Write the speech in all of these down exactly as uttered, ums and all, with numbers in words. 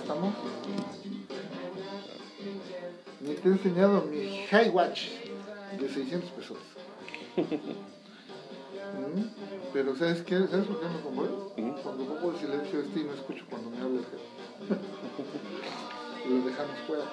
estamos. Ni te he enseñado mi High Watch de seiscientos pesos. ¿Mm? Pero ¿sabes qué? ¿Sabes por qué me compré? ¿Mm? Cuando pongo el silencio este y no escucho cuando me habla el jefe. Y lo dejamos fuera.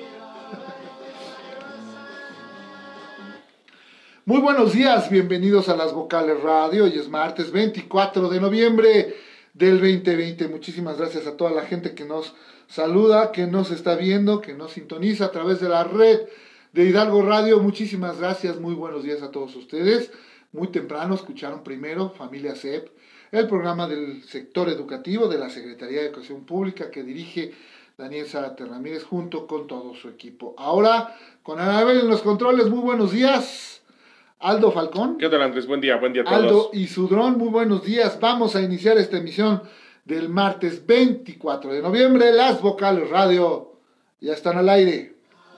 Muy buenos días, bienvenidos a Las Vocales Radio. Hoy es martes veinticuatro de noviembre del veinte veinte. Muchísimas gracias a toda la gente que nos saluda, que nos está viendo, que nos sintoniza a través de la red de Hidalgo Radio. Muchísimas gracias, muy buenos días a todos ustedes. Muy temprano escucharon primero Familia C E P, el programa del sector educativo de la Secretaría de Educación Pública que dirige Daniel Zárate Ramírez junto con todo su equipo. Ahora, con Anabel en los controles, muy buenos días. Aldo Falcón. ¿Qué tal, Andrés? Buen día, buen día a todos. Aldo y Sudrón, muy buenos días. Vamos a iniciar esta emisión del martes veinticuatro de noviembre. Las Vocales Radio ya están al aire.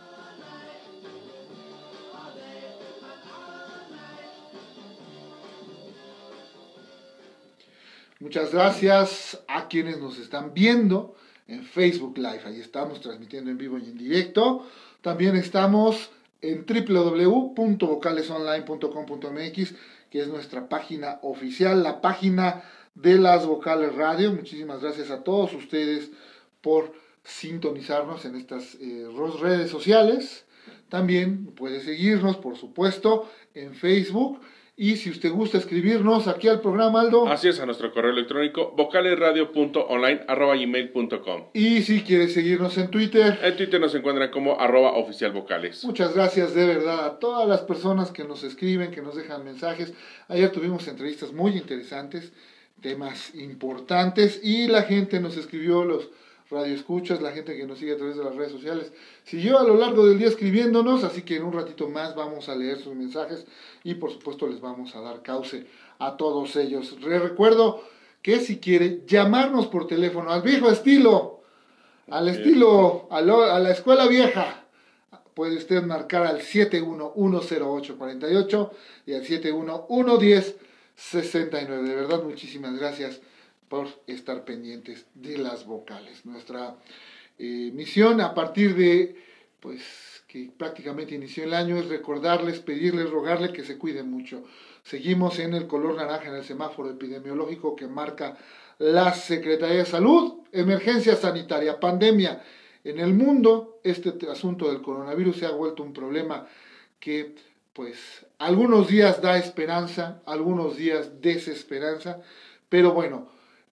Muchas gracias a quienes nos están viendo en Facebook Live. Ahí estamos transmitiendo en vivo y en directo. También estamos en doble u doble u doble u punto vocales online punto com punto m x, que es nuestra página oficial, la página de Las Vocales Radio. Muchísimas gracias a todos ustedes por sintonizarnos en estas eh, redes sociales. También puede seguirnos, por supuesto, en Facebook. Y si usted gusta escribirnos aquí al programa, Aldo. Así es, a nuestro correo electrónico vocalesradio punto online arroba gmail punto com. Y si quiere seguirnos en Twitter. En Twitter nos encuentran como arroba oficialvocales. Muchas gracias de verdad a todas las personas que nos escriben, que nos dejan mensajes. Ayer tuvimos entrevistas muy interesantes, temas importantes, y la gente nos escribió, los radioescuchas, la gente que nos sigue a través de las redes sociales, siguió a lo largo del día escribiéndonos, así que en un ratito más vamos a leer sus mensajes y por supuesto les vamos a dar cauce a todos ellos. Les recuerdo que si quiere llamarnos por teléfono al viejo estilo, al estilo, a, lo, a la escuela vieja, puede usted marcar al siete uno uno cero ocho cuatro ocho y al siete uno uno uno cero sesenta y nueve. De verdad, muchísimas gracias por estar pendientes de las vocales. Nuestra eh, misión a partir de, pues, que prácticamente inició el año es recordarles, pedirles, rogarles que se cuiden mucho. Seguimos en el color naranja en el semáforo epidemiológico que marca la Secretaría de Salud. Emergencia sanitaria, pandemia. En el mundo, este asunto del coronavirus se ha vuelto un problema que, pues, algunos días da esperanza, algunos días desesperanza, pero bueno,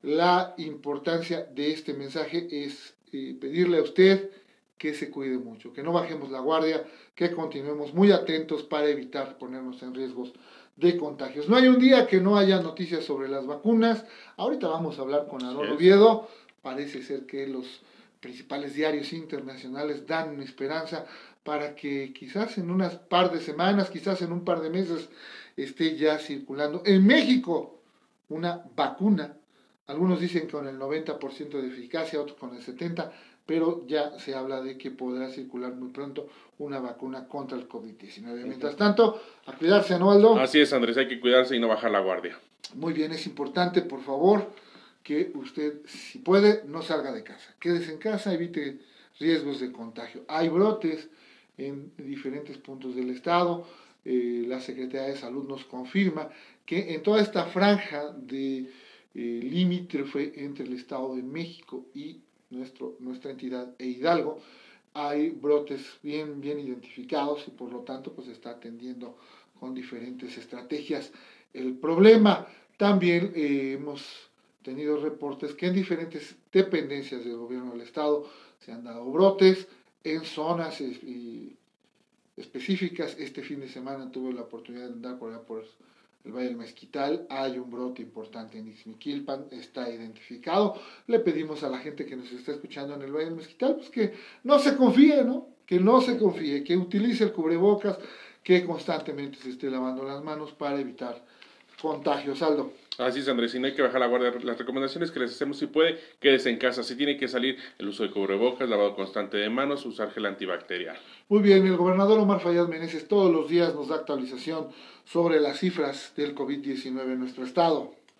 la importancia de este mensaje es eh, pedirle a usted que se cuide mucho, que no bajemos la guardia, que continuemos muy atentos para evitar ponernos en riesgos de contagios. No hay un día que no haya noticias sobre las vacunas. Ahorita vamos a hablar con Aarón Oviedo. Parece ser que los principales diarios internacionales dan esperanza para que quizás en unas par de semanas, quizás en un par de meses, esté ya circulando en México una vacuna. Algunos dicen con el noventa por ciento de eficacia, otros con el setenta por ciento, pero ya se habla de que podrá circular muy pronto una vacuna contra el COVID diecinueve. Mientras tanto, a cuidarse, ¿no, Aldo? Así es, Andrés, hay que cuidarse y no bajar la guardia. Muy bien, es importante, por favor, que usted, si puede, no salga de casa. Quédese en casa, evite riesgos de contagio. Hay brotes en diferentes puntos del estado. Eh, la Secretaría de Salud nos confirma que en toda esta franja de Eh, limítrofe entre el Estado de México y nuestro, nuestra entidad e Hidalgo, hay brotes bien, bien identificados y por lo tanto pues está atendiendo con diferentes estrategias el problema. También eh, hemos tenido reportes que en diferentes dependencias del gobierno del Estado se han dado brotes en zonas eh, específicas. Este fin de semana tuve la oportunidad de andar por allá por el Valle del Mezquital, hay un brote importante en Ixmiquilpan, está identificado. Le pedimos a la gente que nos está escuchando en el Valle del Mezquital, pues que no se confíe, ¿no? Que no se confíe, que utilice el cubrebocas, que constantemente se esté lavando las manos para evitar contagios. Aldo. Así es, Andrés, y no hay que bajar la guardia. Las recomendaciones que les hacemos, si puede, quédese en casa. Si tiene que salir, el uso de cubrebocas, lavado constante de manos, usar gel antibacterial. Muy bien, el gobernador Omar Fayad Meneses todos los días nos da actualización sobre las cifras del COVID diecinueve en nuestro estado.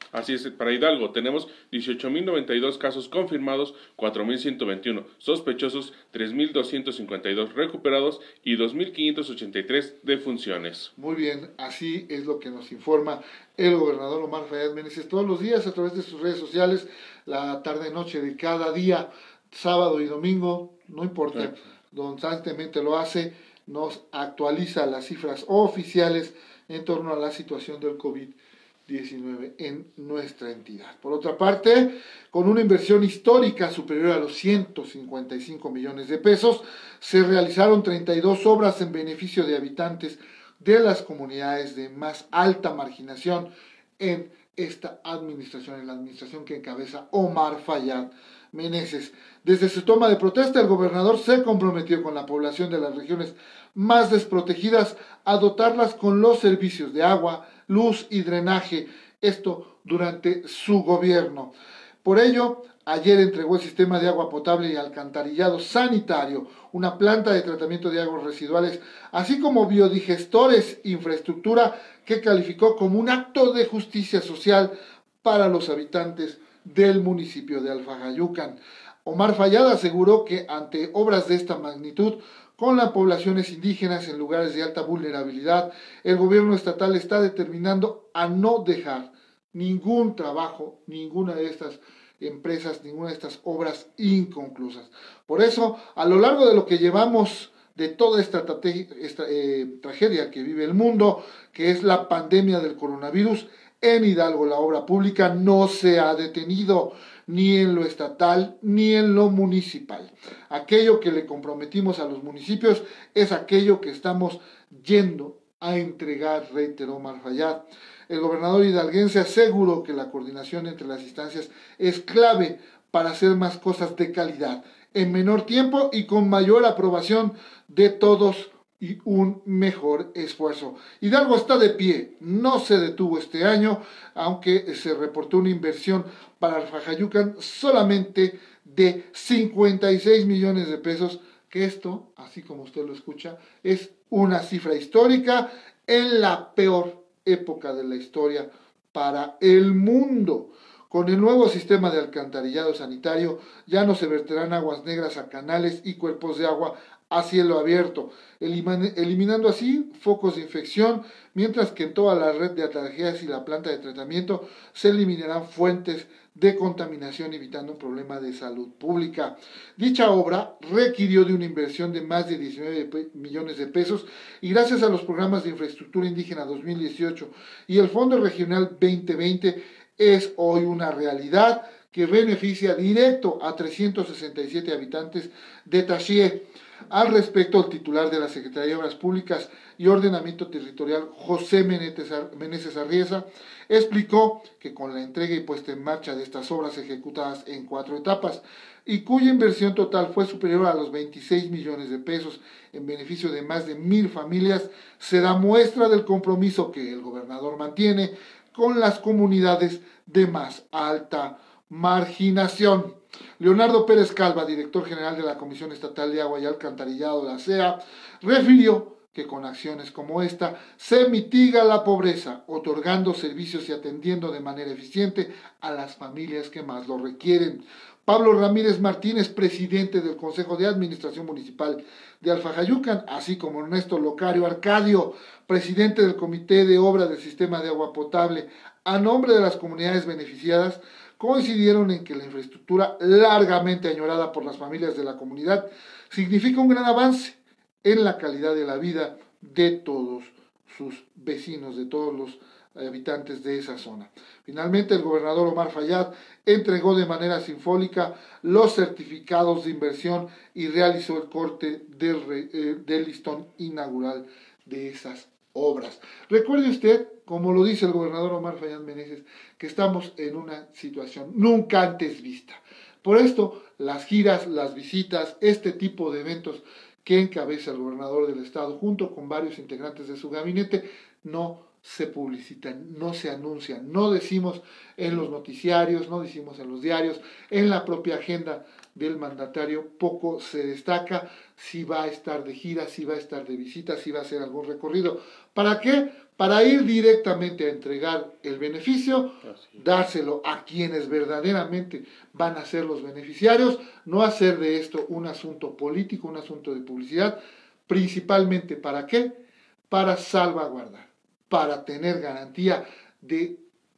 Así es, para Hidalgo tenemos dieciocho mil noventa y dos casos confirmados, cuatro mil ciento veintiuno sospechosos, tres mil doscientos cincuenta y dos recuperados y dos mil quinientos ochenta y tres defunciones. Muy bien, así es lo que nos informa el gobernador Omar Fayad Meneses todos los días a través de sus redes sociales, la tarde-noche de cada día, sábado y domingo, no importa, constantemente lo hace, nos actualiza las cifras oficiales en torno a la situación del COVID diecinueve en nuestra entidad. Por otra parte, con una inversión histórica superior a los ciento cincuenta y cinco millones de pesos, se realizaron treinta y dos obras en beneficio de habitantes de las comunidades de más alta marginación en esta administración, en la administración que encabeza Omar Fayad Meneses. Desde su toma de protesta, el gobernador se comprometió con la población de las regiones más desprotegidas a dotarlas con los servicios de agua, luz y drenaje, esto durante su gobierno. Por ello, ayer entregó el sistema de agua potable y alcantarillado sanitario, una planta de tratamiento de aguas residuales, así como biodigestores, infraestructura que calificó como un acto de justicia social para los habitantes del municipio de Alfajayucan. Omar Fayad aseguró que ante obras de esta magnitud, con las poblaciones indígenas en lugares de alta vulnerabilidad, el gobierno estatal está determinando a no dejar ningún trabajo, ninguna de estas empresas, ninguna de estas obras inconclusas. Por eso, a lo largo de lo que llevamos de toda esta, esta eh, tragedia que vive el mundo, que es la pandemia del coronavirus, en Hidalgo la obra pública no se ha detenido, ni en lo estatal, ni en lo municipal. Aquello que le comprometimos a los municipios es aquello que estamos yendo a entregar, reiteró Omar Fayad. El gobernador hidalguense aseguró que la coordinación entre las instancias es clave para hacer más cosas de calidad, en menor tiempo y con mayor aprobación de todos y un mejor esfuerzo. Hidalgo está de pie, no se detuvo este año, aunque se reportó una inversión para Alfajayucan solamente de cincuenta y seis millones de pesos, que esto, así como usted lo escucha, es una cifra histórica en la peor época de la historia para el mundo. Con el nuevo sistema de alcantarillado sanitario ya no se verterán aguas negras a canales y cuerpos de agua a cielo abierto, eliminando así focos de infección, mientras que en toda la red de altajeas y la planta de tratamiento se eliminarán fuentes de contaminación, evitando un problema de salud pública. Dicha obra requirió de una inversión de más de diecinueve millones de pesos y gracias a los programas de infraestructura indígena dos mil dieciocho y el Fondo Regional veinte veinte es hoy una realidad que beneficia directo a trescientos sesenta y siete habitantes de Taxié. Al respecto, el titular de la Secretaría de Obras Públicas y Ordenamiento Territorial, José Meneses Arriesa, explicó que con la entrega y puesta en marcha de estas obras ejecutadas en cuatro etapas y cuya inversión total fue superior a los veintiséis millones de pesos en beneficio de más de mil familias, se da muestra del compromiso que el gobernador mantiene con las comunidades de más alta marginación. Leonardo Pérez Calva, director general de la Comisión Estatal de Agua y Alcantarillado, la C E A, refirió que con acciones como esta se mitiga la pobreza, otorgando servicios y atendiendo de manera eficiente a las familias que más lo requieren. Pablo Ramírez Martínez, presidente del Consejo de Administración Municipal de Alfajayucan, así como Ernesto Locario Arcadio, presidente del Comité de Obra del Sistema de Agua Potable, a nombre de las comunidades beneficiadas, coincidieron en que la infraestructura largamente añorada por las familias de la comunidad significa un gran avance en la calidad de la vida de todos sus vecinos, de todos los habitantes de esa zona. Finalmente, el gobernador Omar Fayad entregó de manera simbólica los certificados de inversión y realizó el corte del, eh, del listón inaugural de esas obras. Recuerde usted, como lo dice el gobernador Omar Fayad Meneses, que estamos en una situación nunca antes vista. Por esto, las giras, las visitas, este tipo de eventos que encabeza el gobernador del estado junto con varios integrantes de su gabinete no se publicitan, no se anuncian, no decimos en los noticiarios, no decimos en los diarios, en la propia agenda del mandatario poco se destaca si va a estar de gira, si va a estar de visita, si va a hacer algún recorrido. ¿Para qué? Para ir directamente a entregar el beneficio, dárselo a quienes verdaderamente van a ser los beneficiarios, no hacer de esto un asunto político, un asunto de publicidad, principalmente ¿para qué? Para salvaguardar, para tener garantía de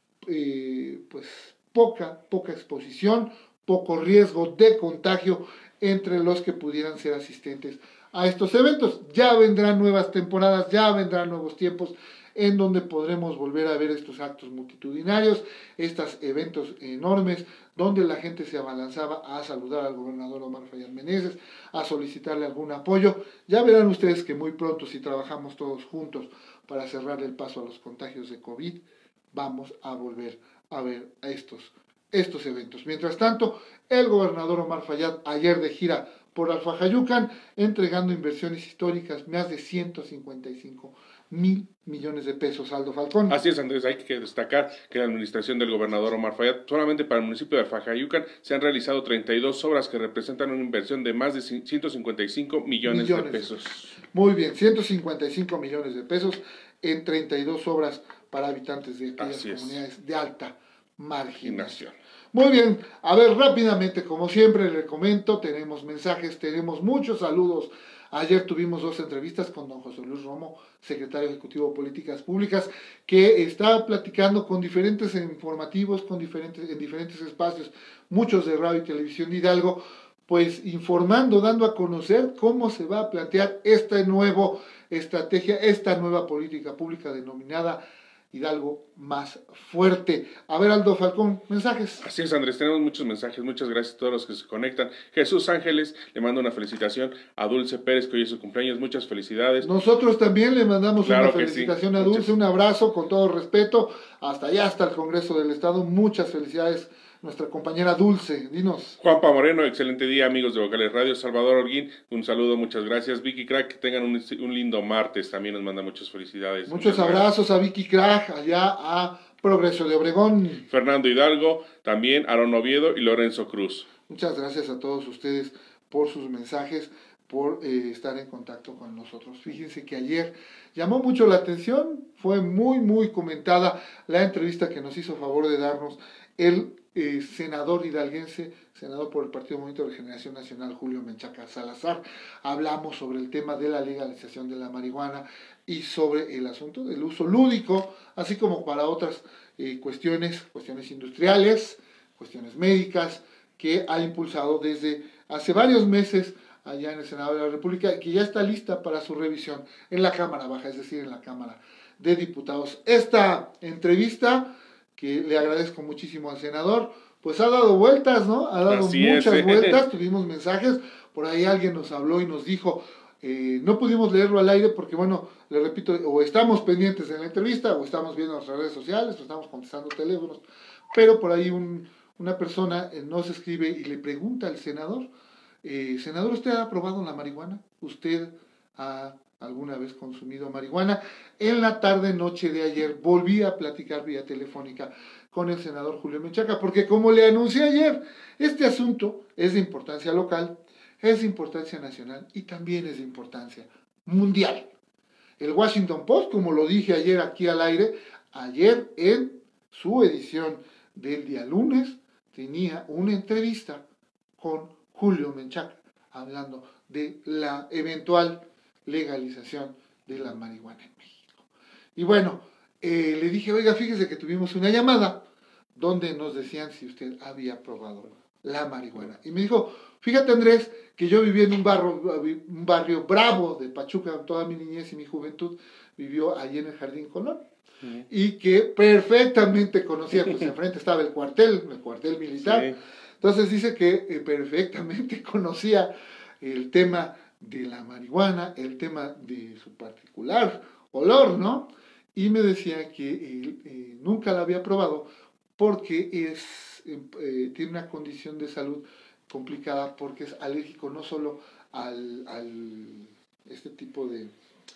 eh, pues poca, poca exposición, poco riesgo de contagio entre los que pudieran ser asistentes a estos eventos. Ya vendrán nuevas temporadas, ya vendrán nuevos tiempos en donde podremos volver a ver estos actos multitudinarios, estos eventos enormes, donde la gente se abalanzaba a saludar al gobernador Omar Fayad Meneses, a solicitarle algún apoyo. Ya verán ustedes que muy pronto, si trabajamos todos juntos para cerrar el paso a los contagios de COVID, vamos a volver a ver a estos, estos eventos. Mientras tanto, el gobernador Omar Fayad, ayer de gira por Alfajayucan, entregando inversiones históricas, más de ciento cincuenta y cinco mil millones de pesos, Aldo Falcón. Así es, Andrés, hay que destacar que la administración del gobernador Omar Fayad, solamente para el municipio de Alfajayucan, se han realizado treinta y dos obras que representan una inversión de más de ciento cincuenta y cinco millones, millones de pesos. Muy bien, ciento cincuenta y cinco millones de pesos en treinta y dos obras para habitantes de aquellas Así comunidades es. de alta marginación. Muy bien, a ver, rápidamente, como siempre les comento, tenemos mensajes, tenemos muchos saludos. Ayer tuvimos dos entrevistas con don José Luis Romo, secretario ejecutivo de Políticas Públicas, que está platicando con diferentes informativos, con diferentes, en diferentes espacios, muchos de radio y televisión de Hidalgo, pues informando, dando a conocer cómo se va a plantear esta nueva estrategia, esta nueva política pública denominada Hidalgo más fuerte. A ver, Aldo Falcón, mensajes. Así es, Andrés, tenemos muchos mensajes, muchas gracias a todos los que se conectan. Jesús Ángeles le manda una felicitación a Dulce Pérez, que hoy es su cumpleaños, muchas felicidades. Nosotros también le mandamos claro una felicitación sí. a Dulce, muchas... un abrazo con todo respeto, hasta allá, hasta el Congreso del Estado, muchas felicidades. Nuestra compañera Dulce, dinos. Juanpa Moreno, excelente día, amigos de Vocales Radio. Salvador Holguín, un saludo, muchas gracias. Vicky Crack, que tengan un, un lindo martes, también nos manda muchas felicidades. Muchos abrazos gracias. a Vicky Crack, allá a Progreso de Obregón. Fernando Hidalgo, también Aaron Oviedo y Lorenzo Cruz. Muchas gracias a todos ustedes por sus mensajes, por eh, estar en contacto con nosotros. Fíjense que ayer llamó mucho la atención, fue muy, muy comentada la entrevista que nos hizo favor de darnos el Eh, senador hidalguense, senador por el Partido Movimiento de Regeneración Nacional, Julio Menchaca Salazar. Hablamos sobre el tema de la legalización de la marihuana y sobre el asunto del uso lúdico, así como para otras eh, cuestiones, cuestiones industriales, cuestiones médicas, que ha impulsado desde hace varios meses allá en el Senado de la República, y que ya está lista para su revisión en la Cámara Baja, es decir, en la Cámara de Diputados. Esta entrevista, que le agradezco muchísimo al senador, pues ha dado vueltas, ¿no? Ha dado Así muchas es, ¿eh? vueltas, tuvimos mensajes, por ahí alguien nos habló y nos dijo, eh, no pudimos leerlo al aire porque, bueno, le repito, o estamos pendientes de la entrevista, o estamos viendo nuestras redes sociales, o estamos contestando teléfonos, pero por ahí un, una persona eh, nos escribe y le pregunta al senador, eh, senador, ¿usted ha probado la marihuana? ¿Usted ha alguna vez consumido marihuana? En la tarde noche de ayer volví a platicar vía telefónica con el senador Julio Menchaca, porque como le anuncié ayer, este asunto es de importancia local, es de importancia nacional y también es de importancia mundial. El Washington Post, como lo dije ayer aquí al aire, ayer en su edición del día lunes tenía una entrevista con Julio Menchaca hablando de la eventual legalización de la marihuana en México. Y bueno, eh, le dije, oiga, fíjese que tuvimos una llamada donde nos decían si usted había probado la marihuana. Y me dijo, fíjate, Andrés, que yo viví en un barrio, un barrio bravo de Pachuca, toda mi niñez y mi juventud vivió allí en el Jardín Colón. Uh-huh. Y que perfectamente conocía, pues enfrente estaba el cuartel, el cuartel militar. Sí. Entonces dice que eh, perfectamente conocía el tema de la marihuana, el tema de su particular olor, ¿no? Y me decía que él eh, nunca la había probado porque es, eh, tiene una condición de salud complicada, porque es alérgico no solo al, al este tipo de,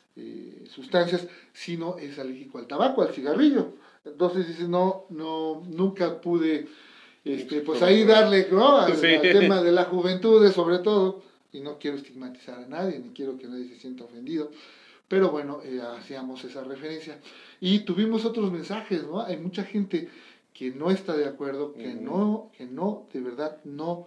eh, sustancias, sino es alérgico al tabaco, al cigarrillo. Entonces dice, no, no, nunca pude, este, pues ahí darle, ¿no? Al, Sí. al tema de la juventud, sobre todo, y no quiero estigmatizar a nadie, ni quiero que nadie se sienta ofendido, pero bueno, eh, hacíamos esa referencia. Y tuvimos otros mensajes, ¿no? Hay mucha gente que no está de acuerdo, que Ujú. no, que no, de verdad, no,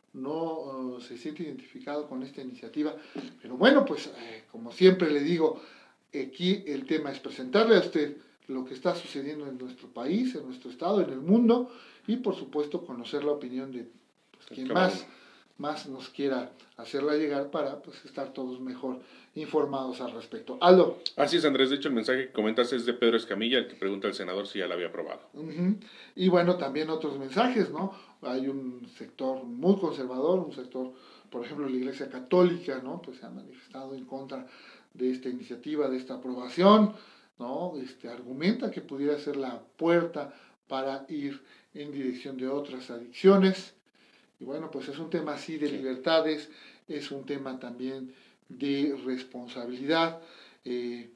no uh, se siente identificado con esta iniciativa. Pero bueno, pues eh, como siempre le digo, aquí el tema es presentarle a usted lo que está sucediendo en nuestro país, en nuestro estado, en el mundo, y por supuesto conocer la opinión de pues, quien Cada más, uno. más nos quiera hacerla llegar para pues, estar todos mejor informados al respecto. Aldo. Así es, Andrés. De hecho, el mensaje que comentas es de Pedro Escamilla, el que pregunta al senador si ya la había aprobado. Uh-huh. Y bueno, también otros mensajes, ¿no? Hay un sector muy conservador, un sector, por ejemplo, la Iglesia Católica, ¿no? Pues se ha manifestado en contra de esta iniciativa, de esta aprobación, ¿no? Este, argumenta que pudiera ser la puerta para ir en dirección de otras adicciones. Y bueno, pues es un tema así de libertades, es un tema también de responsabilidad. Eh,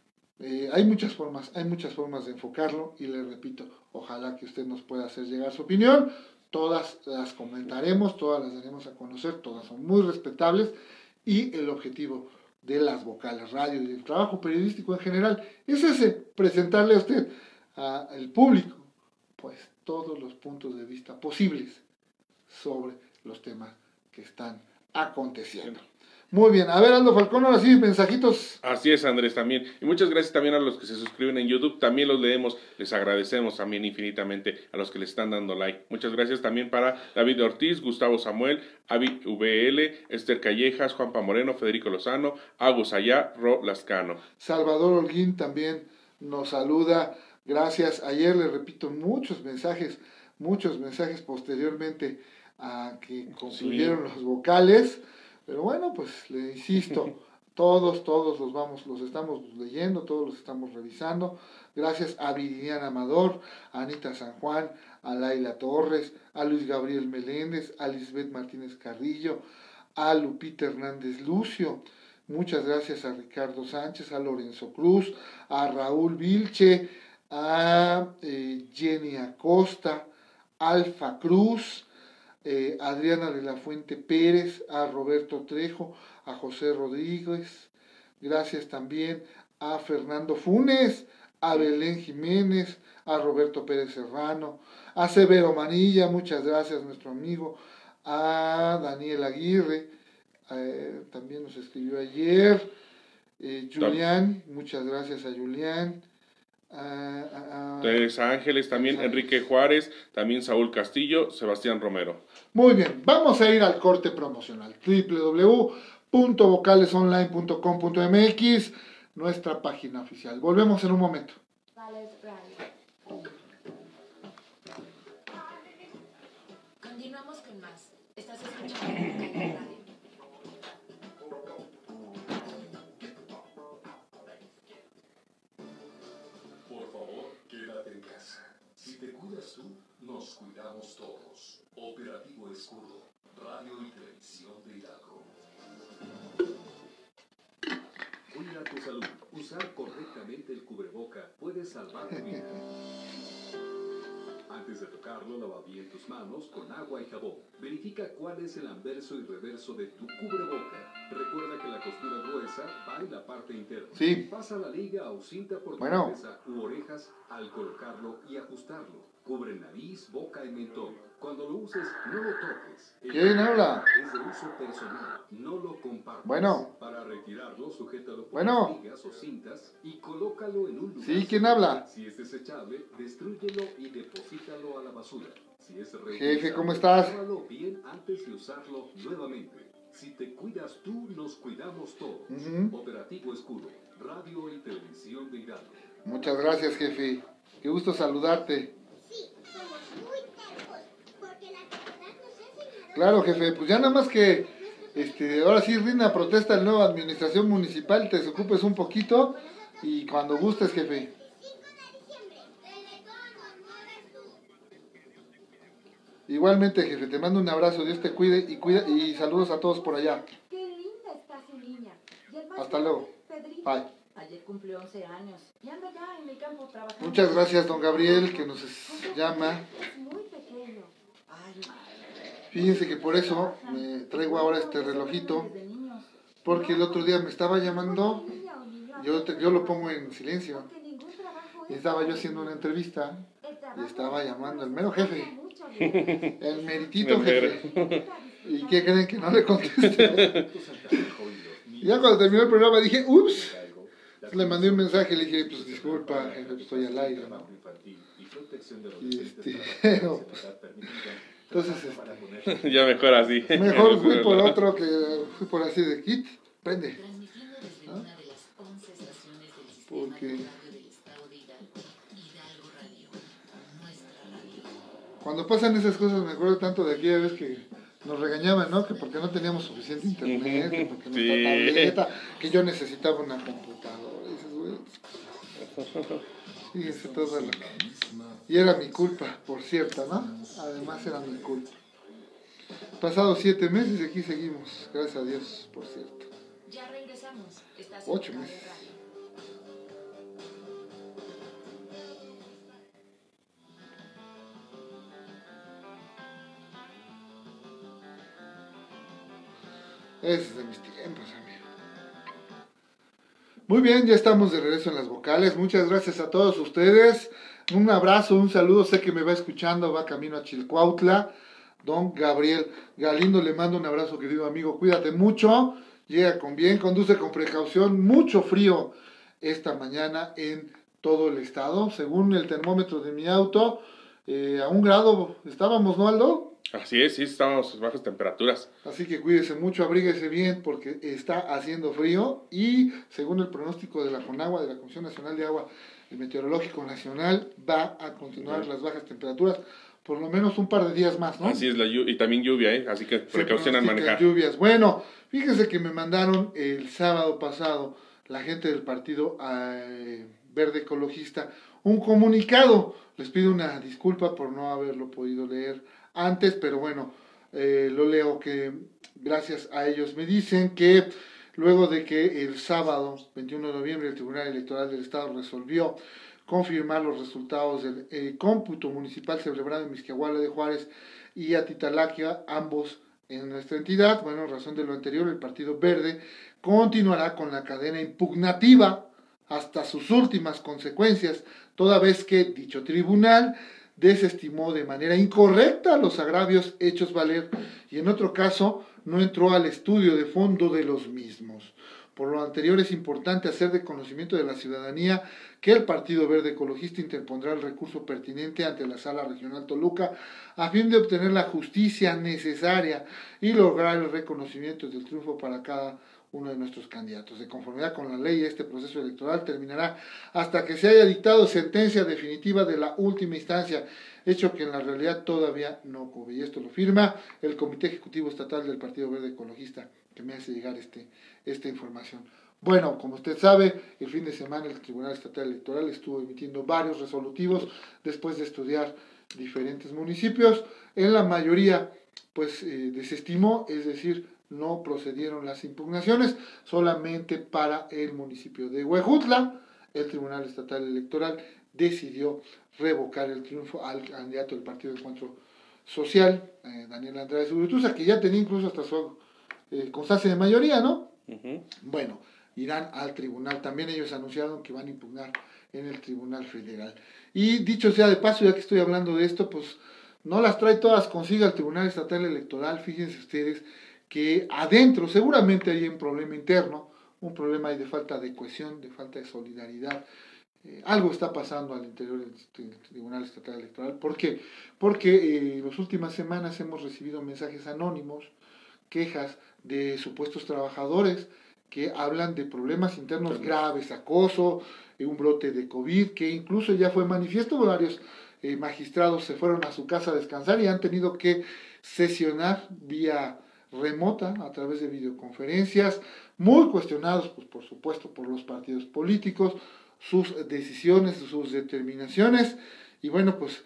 eh, hay muchas formas, hay muchas formas de enfocarlo y le repito, ojalá que usted nos pueda hacer llegar su opinión. Todas las comentaremos, todas las daremos a conocer, todas son muy respetables y el objetivo de las vocales radio y del trabajo periodístico en general es ese, presentarle a usted, al público, pues todos los puntos de vista posibles sobre los temas que están aconteciendo. Muy bien, a ver Aldo Falcón, ahora sí, mensajitos. Así es, Andrés, también. Y muchas gracias también a los que se suscriben en YouTube. También los leemos, les agradecemos también infinitamente a los que le están dando like. Muchas gracias también para David Ortiz, Gustavo Samuel, Avi V L, Esther Callejas, Juanpa Moreno, Federico Lozano, Agus Ayá, Ro Lascano. Salvador Holguín también nos saluda. Gracias. Ayer le repito muchos mensajes, muchos mensajes posteriormente a que concluyeron sí. los vocales. Pero bueno, pues le insisto, todos, todos los vamos, los estamos leyendo, todos los estamos revisando. Gracias a Viridiana Amador, a Anita San Juan, a Laila Torres, a Luis Gabriel Meléndez, a Lisbeth Martínez Carrillo, a Lupita Hernández Lucio. Muchas gracias a Ricardo Sánchez, a Lorenzo Cruz, a Raúl Vilche, a eh, Jenny Acosta, Alfa Cruz, Eh, Adriana de la Fuente Pérez, a Roberto Trejo, a José Rodríguez, gracias también a Fernando Funes, a Belén Jiménez, a Roberto Pérez Serrano, a Severo Manilla, muchas gracias nuestro amigo, a Daniel Aguirre, eh, también nos escribió ayer, eh, Julián, muchas gracias a Julián, Uh, uh, uh, Teresa Ángeles, también Teresa Enrique Juárez, también Saúl Castillo, Sebastián Romero. Muy bien, vamos a ir al corte promocional. doble u doble u doble u punto vocales online punto com punto m x, nuestra página oficial. Volvemos en un momento. Continuamos con más. Estás escuchando Vocales Radio. Si te cuidas tú, nos cuidamos todos. Operativo Escudo, radio y televisión de Hidalgo. Cuida tu salud. Usar correctamente el cubreboca puede salvar tu vida. Antes de tocarlo, lava bien tus manos con agua y jabón. Verifica cuál es el anverso y reverso de tu cubreboca. Recuerda que la costura gruesa va en la parte interna. Sí. Pasa la liga o cinta por tu bueno. cabeza u orejas al colocarlo y ajustarlo. Cubre nariz, boca y mentón. Cuando lo uses, no lo toques. ¿Quién habla? Es de uso personal. No lo compartas. Bueno. Para retirarlo, sujétalo por bueno. ligas o cintas y colócalo en un lugar. Sí, ¿quién habla? Si es desechable, destrúyelo y deposítalo a la basura. Si es Jefe, ¿cómo estás? Lávalo bien antes de usarlo nuevamente. Si te cuidas tú, nos cuidamos todos. Uh-huh. Operativo Escudo, radio y televisión de Hidalgo. Muchas gracias, jefe. Qué gusto saludarte. Sí, somos muy tercos, porque la verdad nos ha enseñado... Claro, jefe, pues ya nada más que, este, ahora sí rinde protesta la nueva administración municipal, te desocupes un poquito y cuando gustes, jefe. Igualmente, jefe, te mando un abrazo, Dios te cuide y cuida y saludos a todos por allá. Qué linda está su niña. Hasta luego. Bye. Ayer cumplió once años. Y anda ya en el campo trabajando. Muchas gracias, don Gabriel, que nos llama. Es muy pequeño. Ay, madre. Fíjense que por eso me traigo ahora este relojito, porque el otro día me estaba llamando, yo, te- yo lo pongo en silencio, y estaba yo haciendo una entrevista, y estaba llamando el mero jefe, el meritito El mero. jefe, y ¿qué creen? Que no le contesté. Y ya cuando terminó el programa dije, ups, le mandé un mensaje, le dije, pues disculpa, jefe, pues, estoy al aire, ¿no? Y este, pero, entonces, este, Ya mejor así. mejor fui por otro que fui por así de kit, prende. Transmitiendo desde ¿Ah? una de las once estaciones del sistema Porque- de radio del estado de Hidalgo, Hidalgo Radio, nuestra radio. Cuando pasan esas cosas me acuerdo tanto de aquella vez que nos regañaban, ¿no? Que porque no teníamos suficiente internet, que porque nuestra Sí. tableta, que yo necesitaba una computadora. Y dices, güey, fíjense todo lo que... Y era mi culpa, por cierto, ¿no? Además era mi culpa. Pasados siete meses y aquí seguimos, gracias a Dios, por cierto. Ya regresamos. Estás Ocho en meses. Radio. Es de mis tiempos, amigo. Muy bien, ya estamos de regreso en las vocales. Muchas gracias a todos ustedes. Un abrazo, un saludo. Sé que me va escuchando, va camino a Chilcuautla. Don Gabriel Galindo, le mando un abrazo, querido amigo. Cuídate mucho. Llega con bien, conduce con precaución. Mucho frío esta mañana en todo el estado. Según el termómetro de mi auto, eh, a un grado estábamos, ¿no, Aldo? Así es, sí, estamos en bajas temperaturas. Así que cuídese mucho, abríguese bien porque está haciendo frío y según el pronóstico de la CONAGUA, de la Comisión Nacional de Agua y Meteorológico Nacional, va a continuar Ujú. las bajas temperaturas por lo menos un par de días más, ¿no? Así es, la llu- y también lluvia, ¿eh? Así que Se precaución al pronostican manejar. lluvias. Bueno, fíjense que me mandaron el sábado pasado la gente del Partido eh, Verde Ecologista un comunicado. Les pido una disculpa por no haberlo podido leer antes, pero bueno, eh, lo leo que gracias a ellos me dicen que luego de que el sábado veintiuno de noviembre el Tribunal Electoral del Estado resolvió confirmar los resultados del eh, cómputo municipal celebrado en Mixquiahuala de Juárez y Atitalaquia, ambos en nuestra entidad. Bueno, en razón de lo anterior, el Partido Verde continuará con la cadena impugnativa hasta sus últimas consecuencias, toda vez que dicho tribunal desestimó de manera incorrecta los agravios hechos valer y en otro caso no entró al estudio de fondo de los mismos. Por lo anterior es importante hacer de conocimiento de la ciudadanía que el Partido Verde Ecologista interpondrá el recurso pertinente ante la Sala Regional Toluca a fin de obtener la justicia necesaria y lograr el reconocimiento del triunfo para cada uno de nuestros candidatos. De conformidad con la ley, este proceso electoral terminará hasta que se haya dictado sentencia definitiva de la última instancia, hecho que en la realidad todavía no ocurre. Y esto lo firma el Comité Ejecutivo Estatal del Partido Verde Ecologista, que me hace llegar este, esta información. Bueno, como usted sabe, el fin de semana el Tribunal Estatal Electoral estuvo emitiendo varios resolutivos después de estudiar diferentes municipios. En la mayoría, pues, eh, desestimó, es decir, no procedieron las impugnaciones, solamente para el municipio de Huejutla, el Tribunal Estatal Electoral decidió revocar el triunfo al candidato del Partido de Encuentro Social, eh, Daniel Andrade Zurutuza, que ya tenía incluso hasta su eh, constancia de mayoría, ¿no? Ujú. Bueno, irán al tribunal. También ellos anunciaron que van a impugnar en el Tribunal Federal. Y dicho sea de paso, ya que estoy hablando de esto, pues no las trae todas consigo el Tribunal Estatal Electoral. Fíjense ustedes que adentro seguramente hay un problema interno, un problema ahí de falta de cohesión, de falta de solidaridad. Eh, algo está pasando al interior del Tribunal Estatal Electoral. ¿Por qué? Porque en eh, las últimas semanas hemos recibido mensajes anónimos, quejas de supuestos trabajadores que hablan de problemas internos graves, acoso, eh, un brote de COVID, que incluso ya fue manifiesto. Varios eh, magistrados se fueron a su casa a descansar y han tenido que sesionar vía remota a través de videoconferencias, muy cuestionados, pues por supuesto, por los partidos políticos, sus decisiones, sus determinaciones, y bueno, pues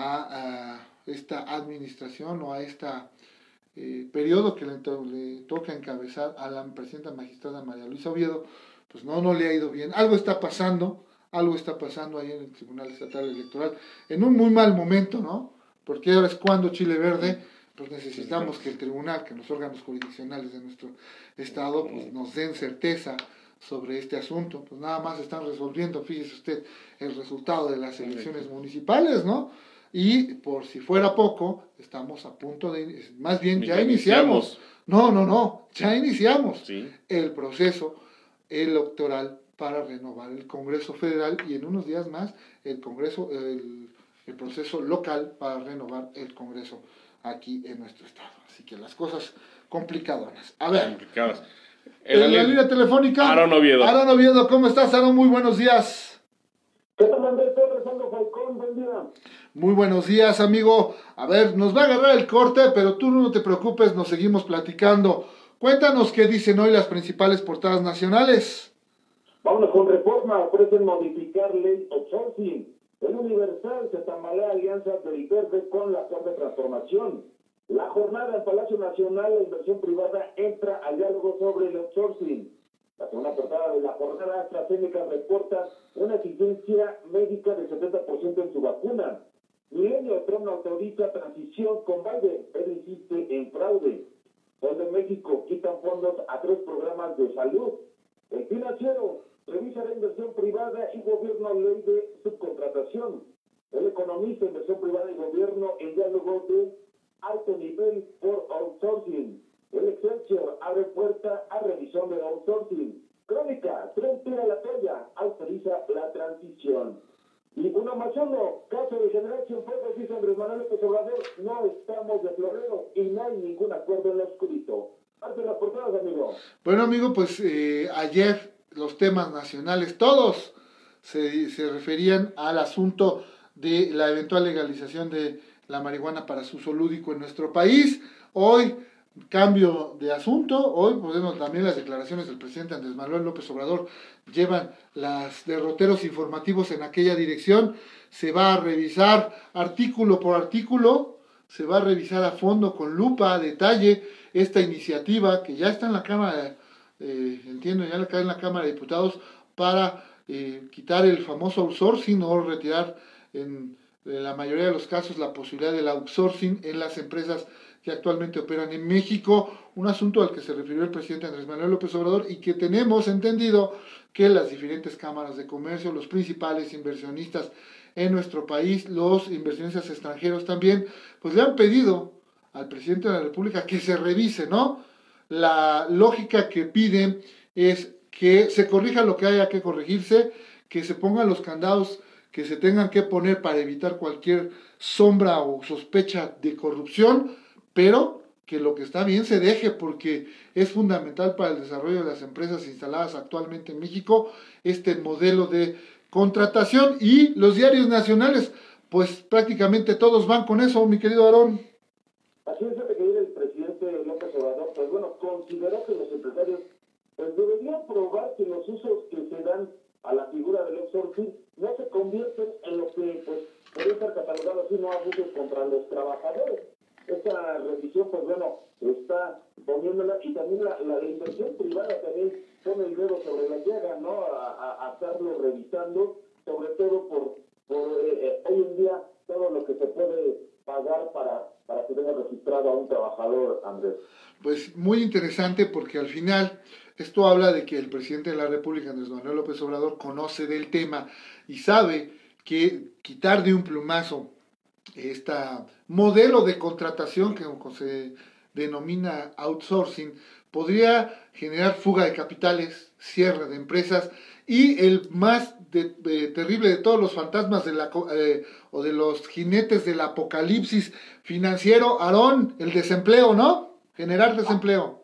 a, a esta administración o a esta eh, periodo que le, to le toca encabezar a la presidenta magistrada María Luisa Oviedo, pues no, no le ha ido bien. Algo está pasando, algo está pasando ahí en el Tribunal Estatal Electoral, en un muy mal momento, ¿no? Porque ahora es cuando Chile Verde, pues necesitamos que el tribunal, que los órganos jurisdiccionales de nuestro estado, pues nos den certeza sobre este asunto. Pues nada más están resolviendo, fíjese usted, el resultado de las elecciones municipales, ¿no? Y por si fuera poco, estamos a punto de, más bien ya iniciamos, no, no, no, ya iniciamos Sí. el proceso electoral para renovar el Congreso Federal y en unos días más el Congreso, el, el proceso local para renovar el Congreso aquí en nuestro estado. Así que las cosas complicadonas. A ver, Complicadas. en la línea- línea telefónica, Aaron Oviedo. Aaron Oviedo, ¿cómo estás, Aaron? Muy buenos días. ¿Qué tal, Andrés Torres, Aldo Falcón? Buen día. Muy buenos días, amigo. A ver, nos va a agarrar el corte, pero tú no te preocupes, nos seguimos platicando. Cuéntanos qué dicen hoy las principales portadas nacionales. Vámonos con Reforma. Ofrecen modificar ley outsourcing. El Universal se tambalea alianzas del Verde con la Cuarta Transformación. La jornada en Palacio Nacional, la inversión privada entra al diálogo sobre el outsourcing. La segunda portada de la jornada, AstraZeneca reporta una eficiencia médica del setenta por ciento en su vacuna. Milenio, Trump autoriza transición con Biden, él insiste en fraude. Sol de México, quitan fondos a tres programas de salud. El Financiero, revisa la inversión privada y gobierno, ley de subcontratación. El Economista, inversión privada y gobierno en diálogo de alto nivel por outsourcing. El Excelsior abre puerta a revisión de outsourcing. Crónica, Trump tira la toalla, autoriza la transición. Y uno más uno, caso de General Cienfuegos, dice Andrés Manuel López Obrador, no estamos de florero y no hay ningún acuerdo en lo oscurito. Parte de las portadas, amigo. Bueno, amigo, pues eh, ayer los temas nacionales, todos se, se referían al asunto de la eventual legalización de la marihuana para su uso lúdico en nuestro país. Hoy, cambio de asunto, hoy podemos también las declaraciones del presidente Andrés Manuel López Obrador llevan los derroteros informativos en aquella dirección. Se va a revisar artículo por artículo, se va a revisar a fondo, con lupa, a detalle, esta iniciativa que ya está en la Cámara, eh, entiendo, ya está en la Cámara de Diputados, para eh, quitar el famoso outsourcing o retirar en, en la mayoría de los casos la posibilidad del outsourcing en las empresas que actualmente operan en México, un asunto al que se refirió el presidente Andrés Manuel López Obrador y que tenemos entendido que las diferentes cámaras de comercio, los principales inversionistas en nuestro país, los inversionistas extranjeros también, pues le han pedido al presidente de la República que se revise, ¿no? La lógica que piden es que se corrija lo que haya que corregirse, que se pongan los candados que se tengan que poner para evitar cualquier sombra o sospecha de corrupción, pero que lo que está bien se deje, porque es fundamental para el desarrollo de las empresas instaladas actualmente en México este modelo de contratación, y los diarios nacionales, pues prácticamente todos van con eso, mi querido Aarón. Así es, que el presidente López Obrador, pues bueno, consideró que los empresarios pues deberían probar que los usos que se dan a la figura del outsourcing no se convierten en lo que pues puede ser catalogado así, no abusos contra los trabajadores. Esta revisión, pues bueno, está poniéndola, y también la, la, la inversión privada también pone el dedo sobre la llaga, ¿no? A, a, a estarlo revisando, sobre todo por, por eh, eh, hoy en día todo lo que se puede pagar para, para que tenga registrado a un trabajador, Andrés. Pues muy interesante, porque al final esto habla de que el presidente de la República, Andrés Manuel López Obrador, conoce del tema y sabe que quitar de un plumazo este modelo de contratación que se denomina outsourcing podría generar fuga de capitales, cierre de empresas y el más de, de, terrible de todos los fantasmas de la, eh, o de los jinetes del apocalipsis financiero, Aarón, el desempleo, ¿no? Generar desempleo.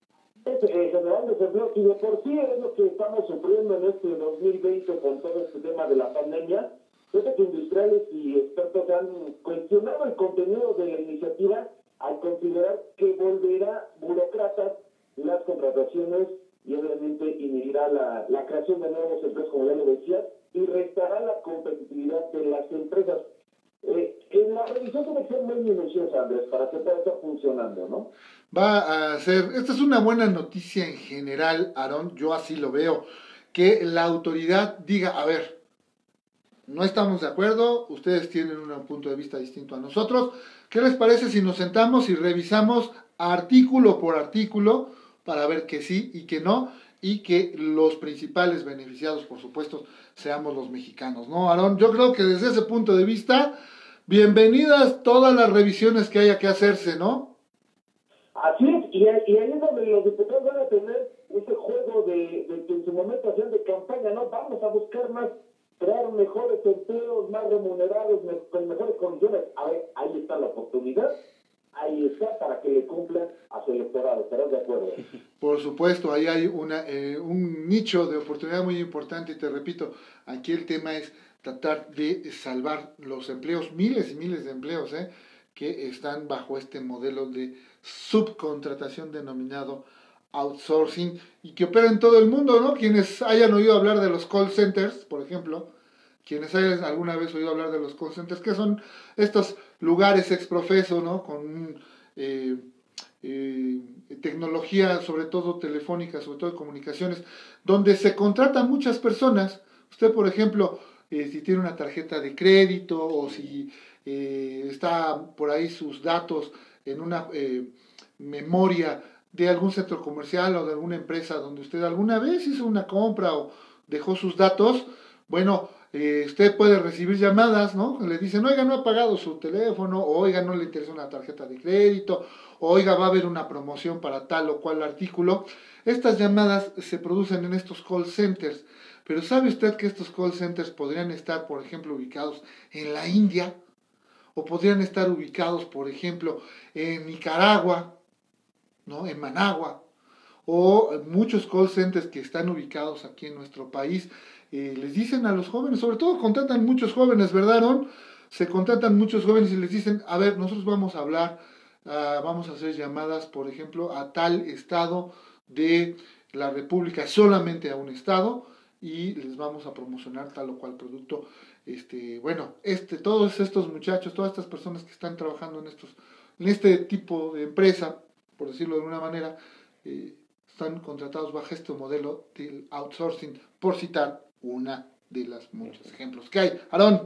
Es, eh, generar desempleo, y de por sí es lo que estamos sufriendo en este dos mil veinte con todo este tema de la pandemia. Fíjate que industriales y expertos han cuestionado el contenido de la iniciativa al considerar que volverá burócratas las contrataciones y obviamente inhibirá la, la creación de nuevos empleos, como ya lo decías, y restará la competitividad de las empresas. Eh, en la revisión tiene que ser muy minuciosa, Andrés, para que pueda estar funcionando, ¿no? Va a ser, esta es una buena noticia en general, Aarón, yo así lo veo. que la autoridad diga, a ver, no estamos de acuerdo, ustedes tienen un punto de vista distinto a nosotros, ¿qué les parece si nos sentamos y revisamos artículo por artículo para ver que sí y que no, y que los principales beneficiados, por supuesto, seamos los mexicanos, ¿no, Aarón? Yo creo que desde ese punto de vista, bienvenidas todas las revisiones que haya que hacerse, ¿no? Así es, y, ahí- y ahí es donde los diputados van a tener ese juego de, de que en su momento hacían de campaña, ¿no? Vamos a buscar más, crear mejores empleos, más remunerados, me- con mejores condiciones. A ver, ahí está la oportunidad, ahí está para que le cumplan a su electorado, ¿estarás de acuerdo? Por supuesto, ahí hay una, eh, un nicho de oportunidad muy importante y te repito, aquí el tema es tratar de salvar los empleos, miles y miles de empleos, ¿eh? que están bajo este modelo de subcontratación denominado outsourcing y que opera en todo el mundo, ¿no? Quienes hayan oído hablar de los call centers, por ejemplo, quienes hayan alguna vez oído hablar de los call centers, que son estos lugares exprofeso, ¿no? Con eh, eh, tecnología, sobre todo telefónica, sobre todo de comunicaciones, donde se contratan muchas personas. Usted, por ejemplo, eh, si tiene una tarjeta de crédito o si eh, está por ahí sus datos en una eh, memoria de algún centro comercial o de alguna empresa donde usted alguna vez hizo una compra o dejó sus datos, bueno, eh, usted puede recibir llamadas, ¿no? Le dicen, oiga, no ha pagado su teléfono, o, oiga, no le interesa una tarjeta de crédito, o, oiga, va a haber una promoción para tal o cual artículo. Estas llamadas se producen en estos call centers, pero ¿sabe usted que estos call centers podrían estar, por ejemplo, ubicados en la India? O podrían estar ubicados, por ejemplo, en Nicaragua, ¿no? En Managua, o muchos call centers que están ubicados aquí en nuestro país, eh, les dicen a los jóvenes, sobre todo contratan muchos jóvenes, ¿verdad, Aaron? Se contratan muchos jóvenes y les dicen, a ver, nosotros vamos a hablar, uh, vamos a hacer llamadas, por ejemplo, a tal estado de la República, solamente a un estado, y les vamos a promocionar tal o cual producto. Este, bueno, este, todos estos muchachos, todas estas personas que están trabajando en estos, en este tipo de empresa, por decirlo de alguna manera, eh, están contratados bajo este modelo del outsourcing, por citar una de las muchos ejemplos que hay. Aarón.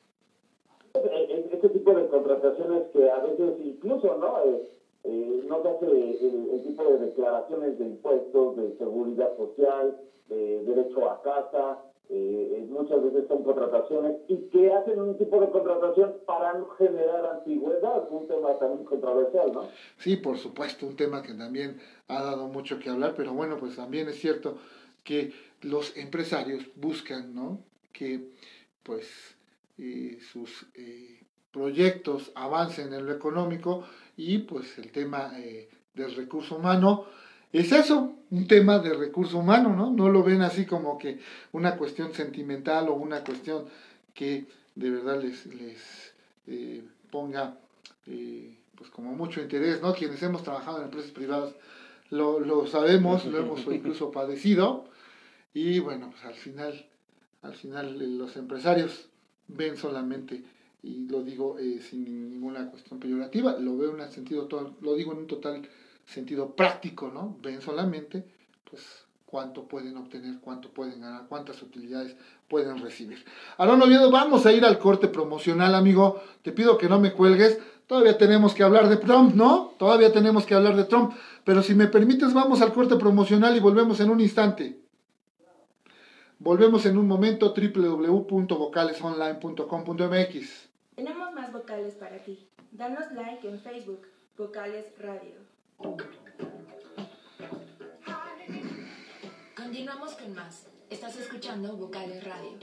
Este tipo de contrataciones que a veces incluso, ¿no? Eh, eh, no se hace el, el tipo de declaraciones de impuestos, de seguridad social, de derecho a casa, eh, muchas veces son contrataciones y que hacen un tipo de contratación para no generar antigüedad, un tema también controversial, ¿no? Sí, por supuesto, un tema que también ha dado mucho que hablar, pero bueno, pues también es cierto que los empresarios buscan, ¿no? Que pues eh, sus eh, proyectos avancen en lo económico y pues el tema eh, del recurso humano es eso, un tema de recurso humano, ¿no? No lo ven así como que una cuestión sentimental o una cuestión que de verdad les, les eh, ponga eh, pues como mucho interés, ¿no? Quienes hemos trabajado en empresas privadas lo, lo sabemos, lo hemos incluso padecido y bueno, pues al final, al final eh, los empresarios ven solamente, y lo digo eh, sin ninguna cuestión peyorativa, lo veo en un sentido, todo, lo digo en un total sentido práctico, ¿no? Ven solamente, pues, cuánto pueden obtener, cuánto pueden ganar, cuántas utilidades pueden recibir. Aarón Oviedo, vamos a ir al corte promocional, amigo. Te pido que no me cuelgues. Todavía tenemos que hablar de Trump, ¿no? Todavía tenemos que hablar de Trump. Pero si me permites, vamos al corte promocional y volvemos en un instante. Volvemos en un momento, doble u doble u doble u punto vocales online punto com punto m x. Tenemos más vocales para ti. Danos like en Facebook, Vocales Radio. Continuamos con más. Estás escuchando Vocales Radio.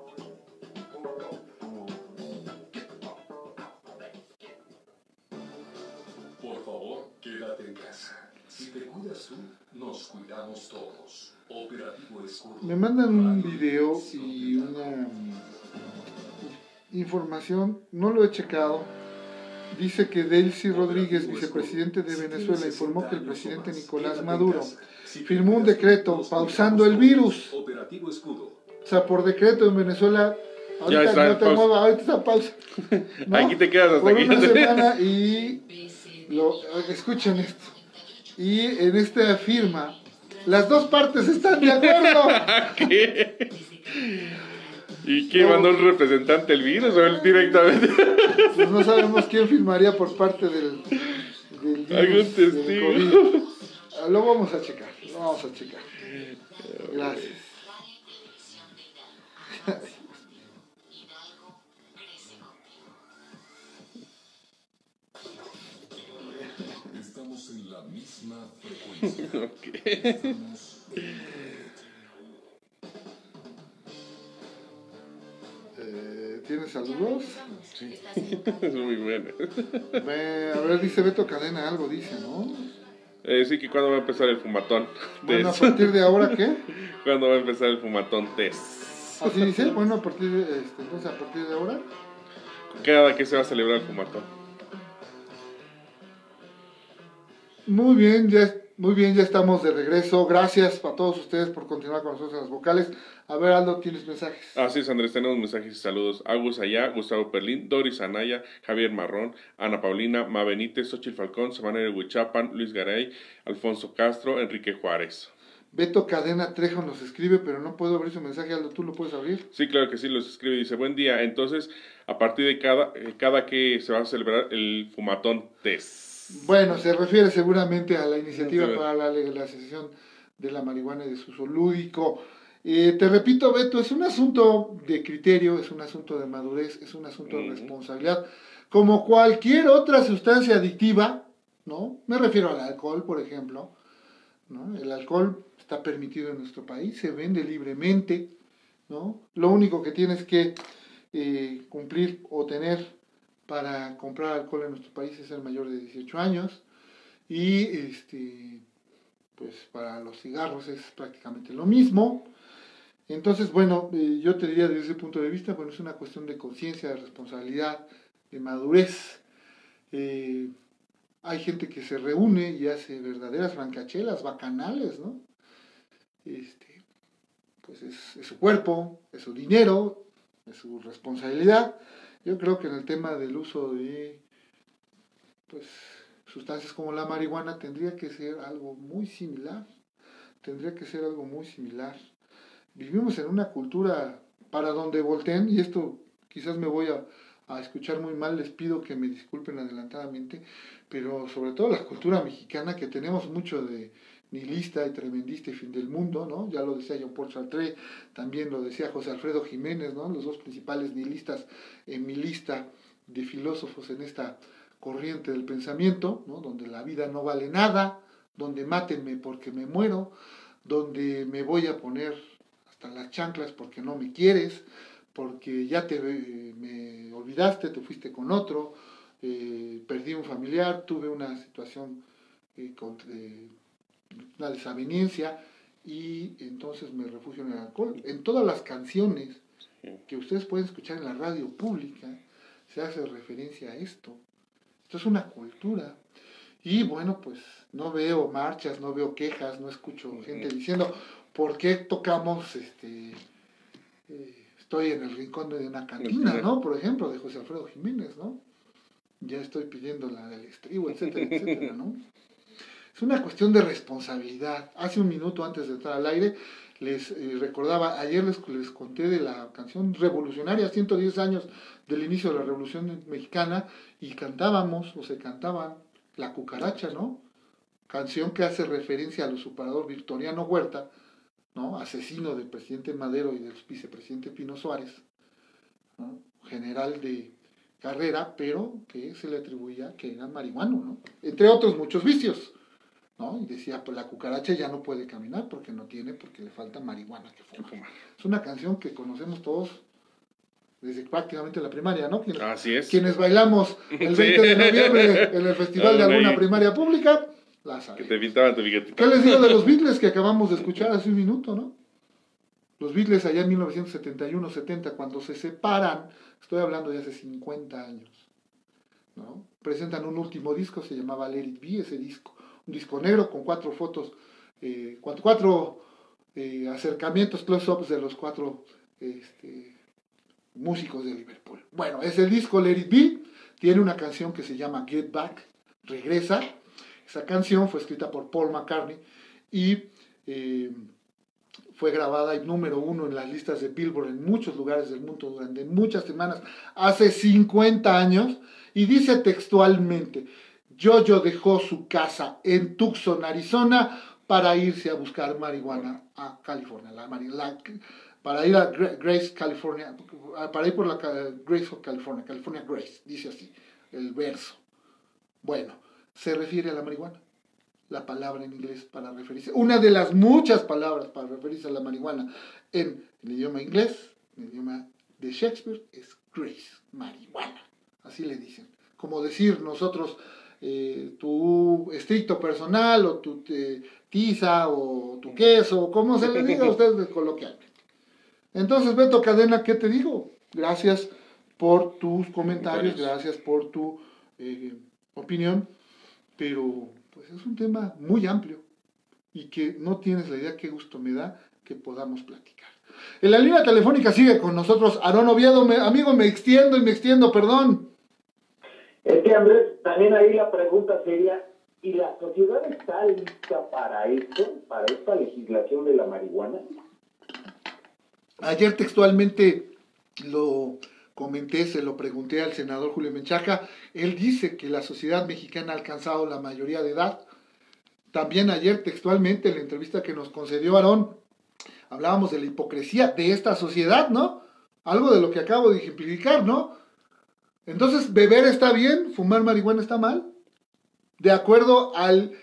Por favor, quédate en casa. Si te cuidas tú, nos cuidamos todos. Operativo Escudo. Me mandan un video y una información, no lo he checado. Dice que Delcy Rodríguez, vicepresidente de Venezuela, informó que el presidente Nicolás Maduro firmó un decreto pausando el virus. Operativo Escudo. O sea, por decreto en Venezuela, ahorita está no en te pausa. muevas, ahorita está pausa. ¿No? Aquí te quedas hasta por aquí. una semana y lo, escuchen esto. Y en esta firma Las dos partes están de acuerdo. ¿Qué? ¿Y quién mandó un representante el virus o él directamente? Pues no sabemos quién firmaría por parte del, del virus, Algún del testigo. COVID. Ah, Lo vamos a checar, lo vamos a checar. Gracias. Estamos en la misma frecuencia. Ok. Eh, ¿Tienes saludos? Sí. Es muy bueno. Ve, a ver, dice Beto Cadena, algo dice, ¿no? Eh, sí, que cuándo va a empezar el fumatón. Bueno, ¿a Test. partir de ahora qué? ¿Cuándo va a empezar el fumatón test? Así dice, bueno, a partir de, este, entonces a partir de ahora. Cada que se va a celebrar el fumatón. Muy bien, ya, muy bien, ya estamos de regreso. Gracias a todos ustedes por continuar con nosotros en las vocales. A ver, Aldo, ¿tienes mensajes? Así es, Andrés, tenemos mensajes y saludos. Agus Allá, Gustavo Perlín, Doris Anaya, Javier Marrón, Ana Paulina, Ma Benítez, Xochitl Falcón, Sabanero Huichapan, Luis Garay, Alfonso Castro, Enrique Juárez. Beto Cadena Trejo nos escribe, pero no puedo abrir su mensaje. Aldo, ¿tú lo puedes abrir? Sí, claro que sí, los escribe y dice, buen día. Entonces, a partir de cada, eh, cada que se va a celebrar el fumatón test. Bueno, se refiere seguramente a la iniciativa Sí. para la legalización de la marihuana y de su uso lúdico. Eh, te repito, Beto, es un asunto de criterio, es un asunto de madurez, es un asunto de Ujú. responsabilidad. Como cualquier otra sustancia adictiva, ¿no? Me refiero al alcohol, por ejemplo, ¿no? El alcohol está permitido en nuestro país, se vende libremente, ¿no? Lo único que tienes que eh, cumplir o tener para comprar alcohol en nuestro país es ser mayor de dieciocho años, y este pues para los cigarros es prácticamente lo mismo. Entonces, bueno, eh, yo te diría desde ese punto de vista, bueno, es una cuestión de conciencia, de responsabilidad, de madurez. Eh, hay gente que se reúne y hace verdaderas francachelas, bacanales, ¿no? Este, pues es, es su cuerpo, es su dinero, es su responsabilidad. Yo creo que en el tema del uso de pues, sustancias como la marihuana tendría que ser algo muy similar. Tendría que ser algo muy similar. Vivimos en una cultura para donde volteen, y esto quizás me voy a, a escuchar muy mal, les pido que me disculpen adelantadamente, pero sobre todo la cultura mexicana, que tenemos mucho de nihilista y tremendista y fin del mundo, ¿no? Ya lo decía Jean Paul Sartre, también lo decía José Alfredo Jiménez, ¿no? Los dos principales nihilistas en mi lista de filósofos en esta corriente del pensamiento, ¿no? Donde la vida no vale nada, donde mátenme porque me muero, donde me voy a poner hasta las chanclas porque no me quieres, porque ya te eh, me olvidaste, te fuiste con otro, eh, perdí un familiar, tuve una situación eh, contra, eh, una desaveniencia, y entonces me refugio en el alcohol. En todas las canciones que ustedes pueden escuchar en la radio pública se hace referencia a esto. Esto es una cultura. Y bueno, pues no veo marchas, no veo quejas, no escucho gente diciendo ¿por qué tocamos este eh, Estoy en el rincón de una cantina, ¿no? Por ejemplo, de José Alfredo Jiménez, ¿no? Ya estoy pidiendo la del estribo, etcétera, etcétera, ¿no? Es una cuestión de responsabilidad. Hace un minuto antes de entrar al aire les eh, recordaba, ayer les, les conté de la canción revolucionaria, ciento diez años del inicio de la Revolución Mexicana, y cantábamos, o se cantaban, La Cucaracha, ¿no? Canción que hace referencia al usurpador Victoriano Huerta, ¿no? Asesino del presidente Madero y del vicepresidente Pino Suárez, ¿no? General de carrera, pero que se le atribuía que era marihuano, ¿no? Entre otros muchos vicios, ¿no? Y decía, pues la cucaracha ya no puede caminar porque no tiene, porque le falta marihuana que fuma. Es una canción que conocemos todos desde prácticamente la primaria, ¿no? Quienes, Así es. quienes bailamos el veinte de noviembre en el festival de alguna primaria pública, la saben. Que te pintaban tu bigote. ¿Qué les digo de los Beatles que acabamos de escuchar hace un minuto, no? Los Beatles allá en mil novecientos setenta y uno setenta, cuando se separan, estoy hablando de hace cincuenta años, ¿no? Presentan un último disco, se llamaba Let It Be, ese disco, un disco negro con cuatro fotos, eh, cuatro, cuatro eh, acercamientos, close-ups de los cuatro este, músicos de Liverpool. Bueno, ese disco Let It Be tiene una canción que se llama Get Back, Regresa. Esa canción fue escrita por Paul McCartney y eh, fue grabada y número uno en las listas de Billboard en muchos lugares del mundo durante muchas semanas, hace cincuenta años, y dice textualmente: Jojo dejó su casa en Tucson, Arizona, para irse a buscar marihuana a California, la, la, para ir a Grace, California, para ir por la Grace of California, California Grace, dice así el verso. Bueno, se refiere a la marihuana, la palabra en inglés para referirse, una de las muchas palabras para referirse a la marihuana en el idioma inglés, en el idioma de Shakespeare, es Grace, marihuana, así le dicen. Como decir nosotros, eh, tu estricto personal, o tu te, tiza, o tu queso, como se le diga a ustedes coloquialmente. Entonces, Beto Cadena, ¿qué te digo? Gracias por tus comentarios, gracias por tu eh, opinión, pero pues es un tema muy amplio y que no tienes la idea qué gusto me da que podamos platicar. En la línea telefónica sigue con nosotros Aarón Oviedo. Me, amigo, me extiendo y me extiendo, perdón. Es que, Andrés, también ahí la pregunta sería, ¿y la sociedad está lista para esto, para esta legislación de la marihuana? Ayer textualmente lo comenté, se lo pregunté al senador Julio Menchaca. Él dice que la sociedad mexicana ha alcanzado la mayoría de edad. También ayer textualmente en la entrevista que nos concedió Aarón, hablábamos de la hipocresía de esta sociedad, ¿no? Algo de lo que acabo de ejemplificar, ¿no? Entonces, ¿beber está bien? ¿Fumar marihuana está mal? De acuerdo al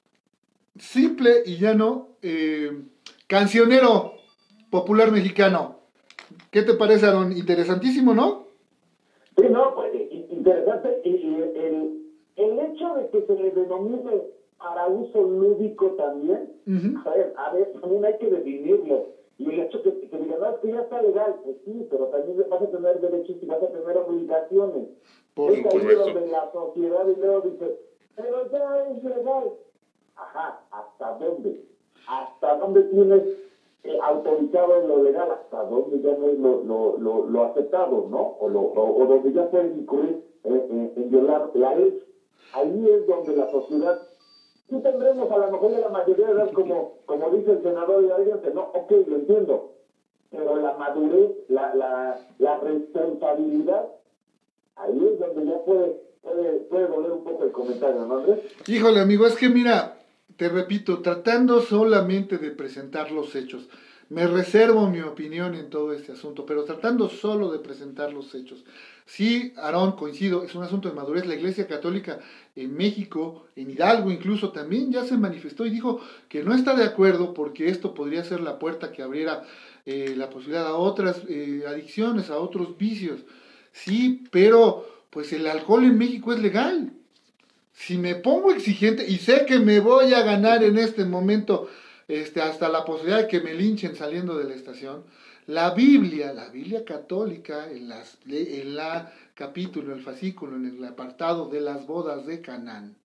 simple y llano eh, cancionero popular mexicano. ¿Qué te parece, Aarón? Interesantísimo, ¿no? Sí, no, pues interesante. Y, y el, el hecho de que se le denomine para uso lúdico también, uh-huh. a ver, a ver, también hay que definirlo. Y el hecho de que, que digan, no, es que ya está legal, pues sí, pero también vas a tener derechos y vas a tener obligaciones. Por es ahí donde la sociedad y luego dice, pero ya es legal. Ajá, ¿hasta dónde? ¿Hasta dónde tienes eh, autorizado lo legal? ¿Hasta dónde ya no es lo, lo, lo, lo aceptado, no? O, lo, o, o donde ya puedes incurrir eh, en, en violar la ley. Ahí es donde la sociedad... Sí tendremos a lo mejor de la mayoría de edad, como, como dice el senador y alguien que no, ok, lo entiendo, pero la madurez, la, la, la responsabilidad, ahí es donde ya puede, puede, puede doler un poco el comentario, ¿no, Andrés? Híjole, amigo, es que mira, te repito, tratando solamente de presentar los hechos, me reservo mi opinión en todo este asunto, pero tratando solo de presentar los hechos. Sí, Aarón, coincido, es un asunto de madurez. La Iglesia Católica en México, en Hidalgo incluso, también ya se manifestó y dijo que no está de acuerdo porque esto podría ser la puerta que abriera eh, la posibilidad a otras eh, adicciones, a otros vicios. Sí, pero pues el alcohol en México es legal. Si me pongo exigente y sé que me voy a ganar en este momento este, hasta la posibilidad de que me linchen saliendo de la estación, la Biblia, la Biblia católica, en, las, en la capítulo, el fascículo, en el apartado de las bodas de Canaán,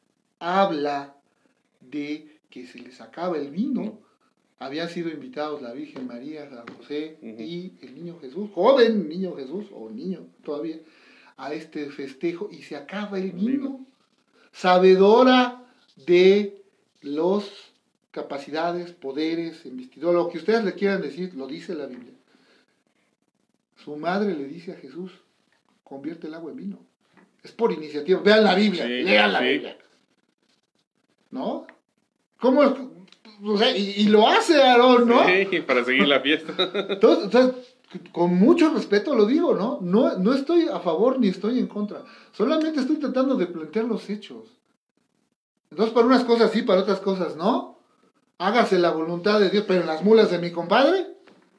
habla de que se les acaba el vino. Habían sido invitados la Virgen María, San José uh-huh. y el niño Jesús, joven niño Jesús, o niño todavía, a este festejo y se acaba el vino. Sabedora de los capacidades, poderes, investidor, lo que ustedes le quieran decir, lo dice la Biblia. Su madre le dice a Jesús, convierte el agua en vino. Es por iniciativa. Vean la Biblia, sí, lean la sí. Biblia. ¿No? ¿Cómo es? O sea, y, y lo hace Aarón, ¿no? Sí, para seguir la fiesta. Entonces, entonces, con mucho respeto lo digo, ¿no? ¿no? No estoy a favor ni estoy en contra. Solamente estoy tratando de plantear los hechos. Entonces, para unas cosas sí, para otras cosas no. Hágase la voluntad de Dios, pero en las mulas de mi compadre.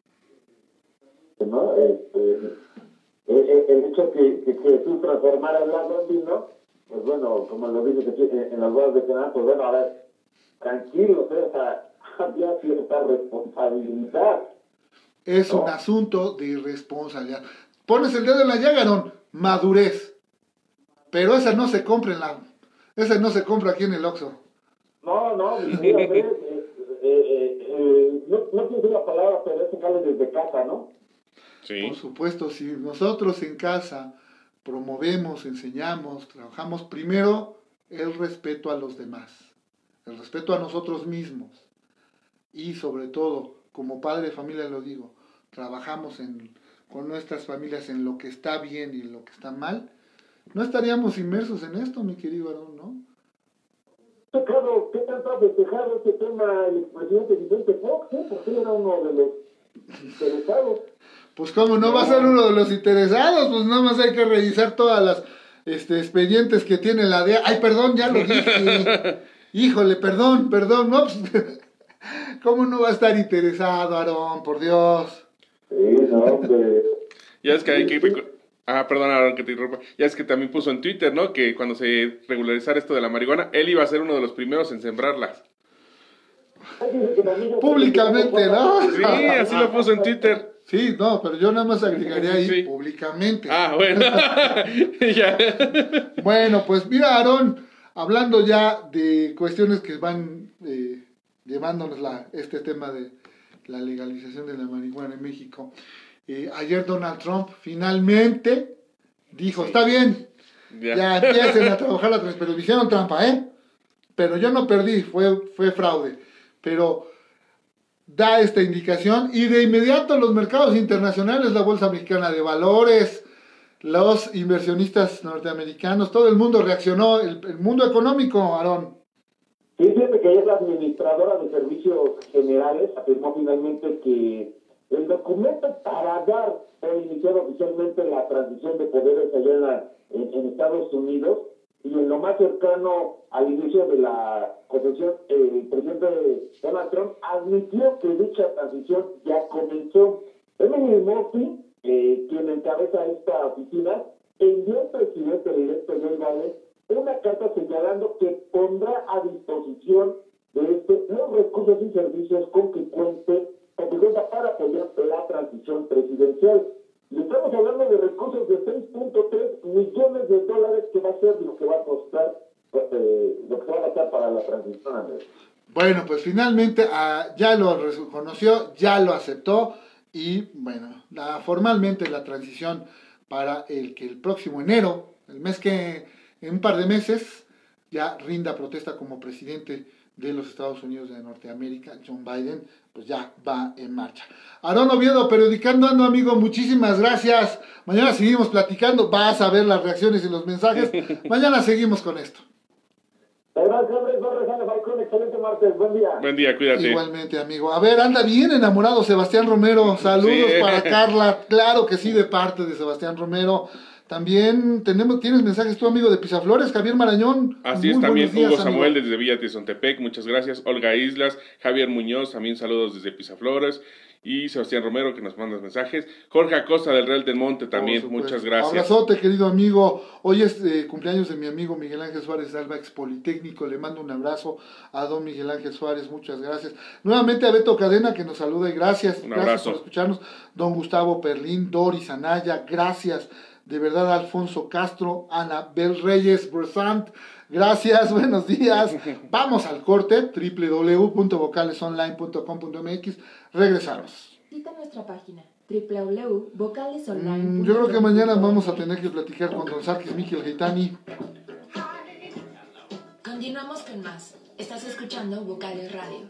¿No? Este, el, el hecho que, que, que Jesús transformara el agua en vino, pues bueno, como lo dice en, en las bodas de Canaán, pues bueno, a ver, tranquilo, o sea, había cierta responsabilidad. Es ¿no? un asunto de responsabilidad. Pones el dedo en la llaga, ¿no? Madurez. Pero esa no se compra en la... Esa no se compra aquí en el Oxxo. No, no, mira, eh, eh, eh, eh, no, no quiero decir la palabra, pero eso sale desde casa, ¿no? Sí. Por supuesto, si nosotros en casa promovemos, enseñamos, trabajamos primero el respeto a los demás, el respeto a nosotros mismos. y sobre todo, como padre de familia lo digo, trabajamos en, con nuestras familias en lo que está bien y en lo que está mal, no estaríamos inmersos en esto, mi querido Aarón, ¿no? Claro, ¿qué tanto ha festejado este tema el expresidente Vicente Fox? ¿eh? Porque era uno de los interesados. Pues cómo no va a ser uno de los interesados, pues nada más hay que revisar todas las este, expedientes que tiene la D E A. Ay, perdón, ya lo dije. Híjole, perdón, perdón, no, pues, ¿cómo no va a estar interesado, Aarón? Por Dios. Sí, no, hombre. Ya es que hay que... Ah, perdón, Aarón, que te interrumpa. Ya es que también puso en Twitter, ¿no? Que cuando se regularizara esto de la marihuana, él iba a ser uno de los primeros en sembrarlas. Públicamente, ¿no? Sí, así lo puso en Twitter. Sí, no, pero yo nada más agregaría ahí Sí. públicamente. Ah, bueno. Ya. Bueno, pues mira, Aarón, hablando ya de cuestiones que van eh, llevándonos la, este tema de la legalización de la marihuana en México. Eh, ayer Donald Trump finalmente dijo, está bien, Ya. ya empiecen a trabajar la transparencia, pero me hicieron trampa, ¿eh? Pero yo no perdí, fue, fue fraude. Pero da esta indicación y de inmediato los mercados internacionales, la Bolsa Mexicana de Valores, los inversionistas norteamericanos, todo el mundo reaccionó, el, el mundo económico, Aarón. Sí, fíjate que ella es la administradora de servicios generales, afirmó finalmente que el documento para dar o iniciar oficialmente la transición de poderes allá en, la, en, en Estados Unidos y en lo más cercano al inicio de la concesión, eh, el presidente Donald Trump admitió que dicha transición ya comenzó. Emily Murphy, eh, quien encabeza esta oficina, envió al presidente electo Joe Biden una carta señalando que pondrá a disposición de este los recursos y servicios con que cuente o que cuenta para apoyar la transición presidencial. Y estamos hablando de recursos de seis punto tres millones de dólares que va a ser lo que va a costar, eh, lo que se va a gastar para la transición, Andrés. Bueno, pues finalmente ah, ya lo reconoció, ya lo aceptó y bueno, la, formalmente la transición para el que el próximo enero, el mes que en un par de meses, ya rinda protesta como presidente de los Estados Unidos de Norteamérica, John Biden, pues ya va en marcha. Aarón Oviedo, Periodicando Ando, amigo, muchísimas gracias. Mañana seguimos platicando, vas a ver las reacciones y los mensajes. Mañana seguimos con esto. Gracias, Andrés Torres, Ana Falcón, excelente martes, buen día. Buen día, cuídate. Igualmente, amigo. A ver, anda bien enamorado Sebastián Romero. Saludos Sí. para Carla. Claro que sí, de parte de Sebastián Romero. También tenemos, tienes mensajes tú, amigo de Pisaflores, Javier Marañón. Así Muy es, también buenos días, Hugo Samuel amigo. desde Villa de Zontepec, muchas gracias. Olga Islas, Javier Muñoz, también saludos desde Pisaflores. Y Sebastián Romero, que nos manda mensajes. Jorge Acosta del Real del Monte también, Por supuesto. muchas gracias. Abrazote, querido amigo. Hoy es eh, cumpleaños de mi amigo Miguel Ángel Suárez Alba, ex Politécnico. Le mando un abrazo a don Miguel Ángel Suárez, muchas gracias. Nuevamente a Beto Cadena, que nos saluda y gracias. Un gracias abrazo. por escucharnos. Don Gustavo Perlín, Doris Anaya, gracias. De verdad, Alfonso Castro, Anabel Reyes, Bresant, gracias, buenos días. Vamos al corte, doble u doble u doble u punto vocales online punto com punto m x. Regresamos. Visita nuestra página doble u doble u doble u punto vocales online punto com. Mm, yo creo que mañana vamos a tener que platicar con don Sarkis Miquel Gaitani. Continuamos con más. Estás escuchando Vocales Radio.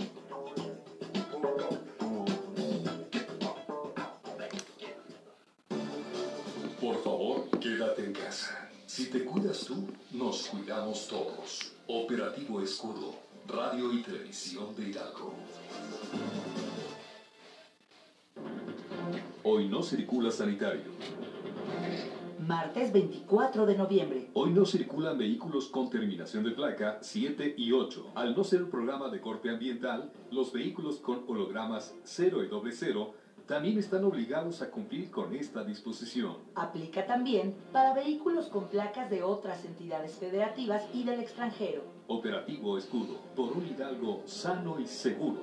Por favor, quédate en casa. Si te cuidas tú, nos cuidamos todos. Operativo Escudo, Radio y Televisión de Hidalgo. Hoy no circula sanitario. Martes veinticuatro de noviembre. Hoy no circulan vehículos con terminación de placa siete y ocho. Al no ser un programa de corte ambiental, los vehículos con hologramas cero y doble cero también están obligados a cumplir con esta disposición. Aplica también para vehículos con placas de otras entidades federativas y del extranjero. Operativo Escudo, por un Hidalgo sano y seguro.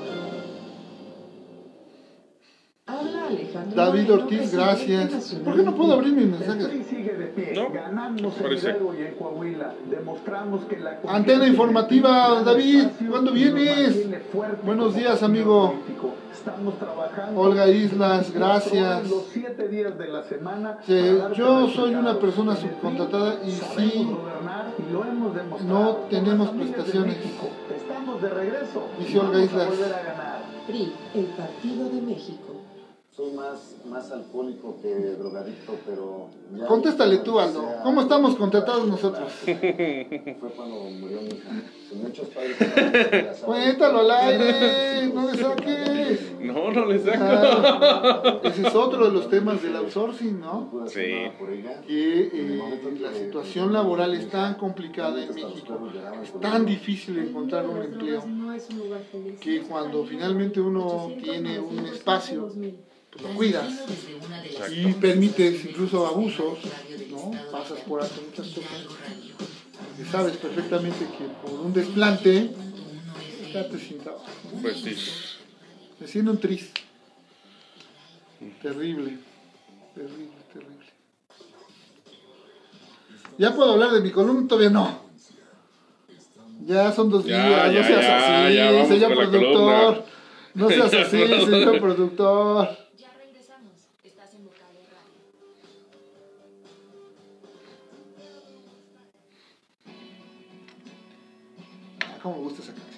Habla Alejandro David Moreno, Ortiz, presidente gracias. nacional. ¿Por qué no puedo abrir mis El mensajes? P R I sigue de pie. ¿No? Ganamos en Parece. Hidalgo y en Coahuila. Demostramos que la Antena informativa, David, ¿cuándo nos vienes? mantiene fuerte Buenos como días, partido amigo. político. Estamos trabajando Olga Islas, veinticuatro gracias. horas Los siete días de la semana. Sí, para darte yo soy resultados. una persona En el P R I subcontratada y sabemos sí, gobernar y lo hemos demostrado no con tenemos las familias de prestaciones. México. Estamos estamos de regreso. Dice Olga Vamos a Islas. volver a ganar. P R I, el Partido de México. Soy más, más alcohólico que drogadicto, pero... Ya Contéstale no tú, Aldo. sea- ¿Cómo estamos contratados nosotros? Fue cuando murió mi hija. Sin muchos padres. Cuéntalo al aire, no le saques. No, no le saco. Ah, ese es otro de los temas del outsourcing, ¿no? Sí. Que eh, la situación laboral es tan complicada en México, es tan difícil encontrar un empleo, No es un lugar feliz. que cuando finalmente uno tiene un espacio, pues lo cuidas y permites incluso abusos, ¿no? Pasas por alto muchas cosas, porque sabes perfectamente que por un desplante, quédate sin trabajo. Pues sí. Me siento un triste. Terrible, terrible, terrible. ¿Ya puedo hablar de mi columna? Todavía no. Ya son dos Ya, días, ya, no seas ya, así, ya, vamos señor con la productor. columna. No seas así, señor productor. Ya regresamos. Estás en Vocales Radio. Ah, cómo me gusta esa canción.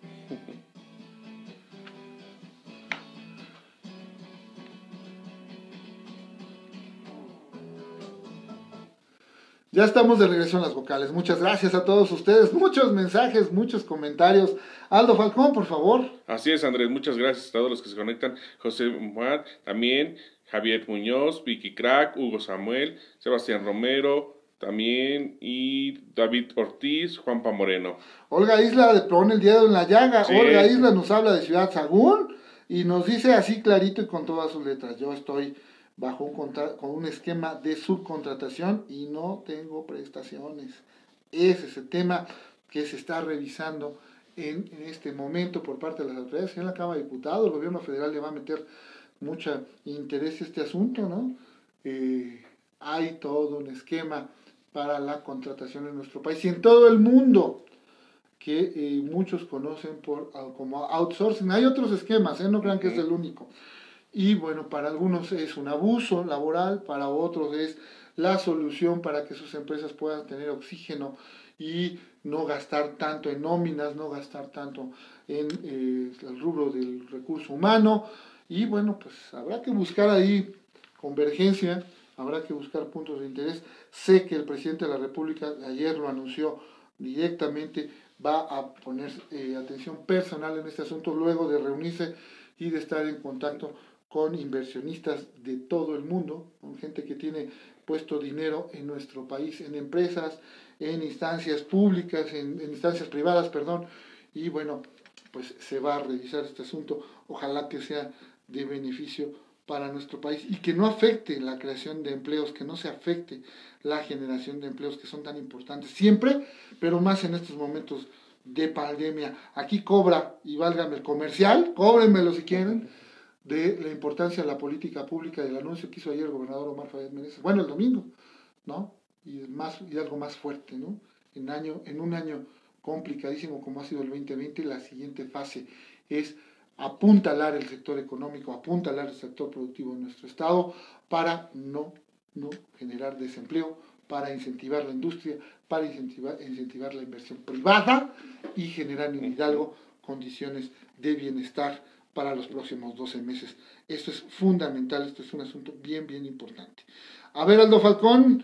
Ya estamos de regreso en las vocales. Muchas gracias a todos ustedes. Muchos mensajes, muchos comentarios. Aldo Falcón, por favor. Así es, Andrés, muchas gracias a todos los que se conectan. José Muad, también Javier Muñoz, Vicky Crack, Hugo Samuel, Sebastián Romero, también, y David Ortiz, Juanpa Moreno. Olga Isla de Pon el dedo en la llaga. Sí. Olga Isla nos habla de Ciudad Sagún y nos dice así clarito y con todas sus letras: yo estoy bajo un contra- con un esquema de subcontratación y no tengo prestaciones. Ese es el tema que se está revisando en, en este momento por parte de las autoridades. En la Cámara de Diputados, el gobierno federal le va a meter mucho interés a este asunto, ¿no? Eh, hay todo un esquema para la contratación en nuestro país y en todo el mundo, que eh, muchos conocen por, como outsourcing. Hay otros esquemas, ¿eh? No crean que es el único. Y bueno, para algunos es un abuso laboral, para otros es la solución para que sus empresas puedan tener oxígeno y no gastar tanto en nóminas, no gastar tanto en eh, el rubro del recurso humano. Y bueno, pues habrá que buscar ahí convergencia, habrá que buscar puntos de interés. Sé que el presidente de la República ayer lo anunció directamente, va a poner eh, atención personal en este asunto luego de reunirse y de estar en contacto con inversionistas de todo el mundo, con gente que tiene puesto dinero en nuestro país, en empresas, en instancias públicas, en, en instancias privadas, perdón, y bueno, pues se va a revisar este asunto, ojalá que sea de beneficio para nuestro país y que no afecte la creación de empleos, que no se afecte la generación de empleos que son tan importantes siempre, pero más en estos momentos de pandemia. Aquí cobra, y válgame el comercial, cóbrenmelo si quieren, de la importancia de la política pública, del anuncio que hizo ayer el gobernador Omar Fayad Menezes, bueno, el domingo, ¿no? Y, más, y algo más fuerte, ¿no? En, año, en un año complicadísimo como ha sido el veinte veinte, la siguiente fase es apuntalar el sector económico, apuntalar el sector productivo en nuestro estado para no, no generar desempleo, para incentivar la industria, para incentivar, incentivar la inversión privada y generar en Hidalgo condiciones de bienestar para los próximos doce meses. Esto es fundamental, esto es un asunto bien, bien importante. A ver, Aldo Falcón,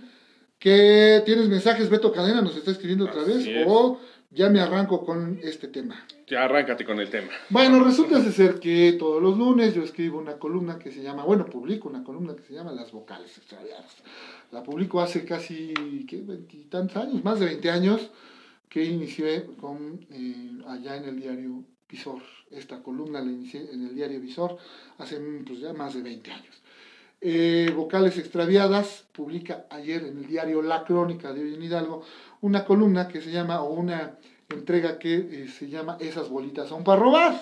¿qué tienes mensajes? Beto Cadena nos está escribiendo otra vez, es. o ya me arranco con este tema. Ya arráncate con el tema. Bueno, resulta ser que todos los lunes yo escribo una columna que se llama, bueno, publico una columna que se llama Las Vocales Extraviadas. La publico hace casi, ¿qué? veintitantos años, más de veinte años, que inicié con, eh, allá en el diario Visor. Esta columna la inicié en el diario Visor hace pues, ya más de veinte años. Eh, Vocales Extraviadas publica ayer en el diario La Crónica de hoy en Hidalgo una columna que se llama, o una entrega que eh, se llama Esas bolitas son para robar.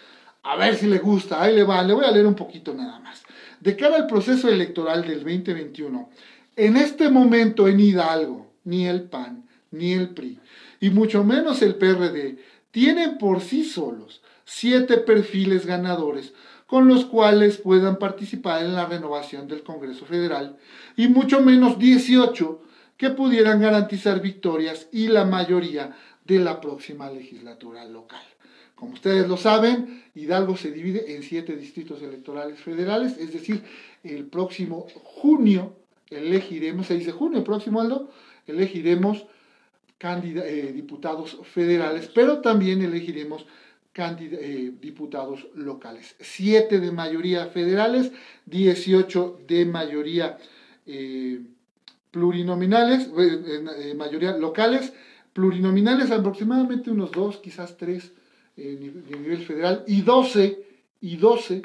A ver si le gusta, ahí le va, le voy a leer un poquito nada más. De cara al proceso electoral del veinte veintiuno, en este momento en Hidalgo, ni el P A N, ni el P R I, y mucho menos el P R D, tienen por sí solos siete perfiles ganadores con los cuales puedan participar en la renovación del Congreso Federal, y mucho menos dieciocho que pudieran garantizar victorias y la mayoría de la próxima legislatura local. Como ustedes lo saben, Hidalgo se divide en siete distritos electorales federales, es decir, el próximo junio elegiremos, seis de junio, el próximo Aldo, elegiremos candida, eh, diputados federales, pero también elegiremos candida, eh, diputados locales. siete de mayoría federales, dieciocho de mayoría eh, plurinominales, eh, eh, mayoría locales, plurinominales aproximadamente unos dos, quizás tres eh, de nivel federal, y doce, y doce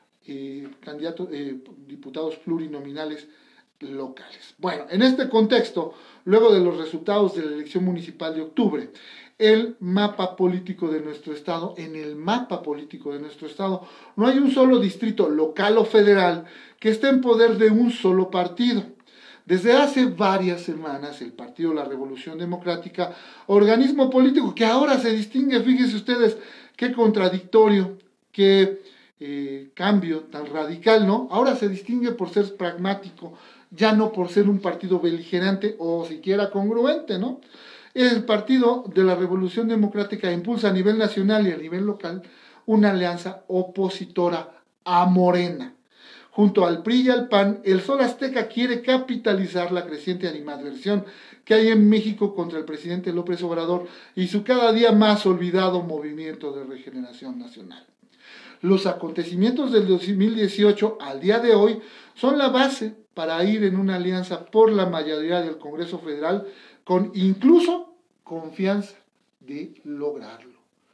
eh, candidatos, eh, diputados plurinominales locales. Bueno, en este contexto, luego de los resultados de la elección municipal de octubre, el mapa político de nuestro estado, en el mapa político de nuestro estado, no hay un solo distrito local o federal que esté en poder de un solo partido. Desde hace varias semanas, el Partido de la Revolución Democrática, organismo político que ahora se distingue, fíjense ustedes, qué contradictorio, qué eh, cambio tan radical, ¿no? Ahora se distingue por ser pragmático, ya no por ser un partido beligerante o siquiera congruente, ¿no? El Partido de la Revolución Democrática impulsa a nivel nacional y a nivel local una alianza opositora a Morena. Junto al P R I y al P A N, el Sol Azteca quiere capitalizar la creciente animadversión que hay en México contra el presidente López Obrador y su cada día más olvidado movimiento de regeneración nacional. Los acontecimientos del dos mil dieciocho al día de hoy son la base para ir en una alianza por la mayoría del Congreso Federal con incluso confianza de lograrlo.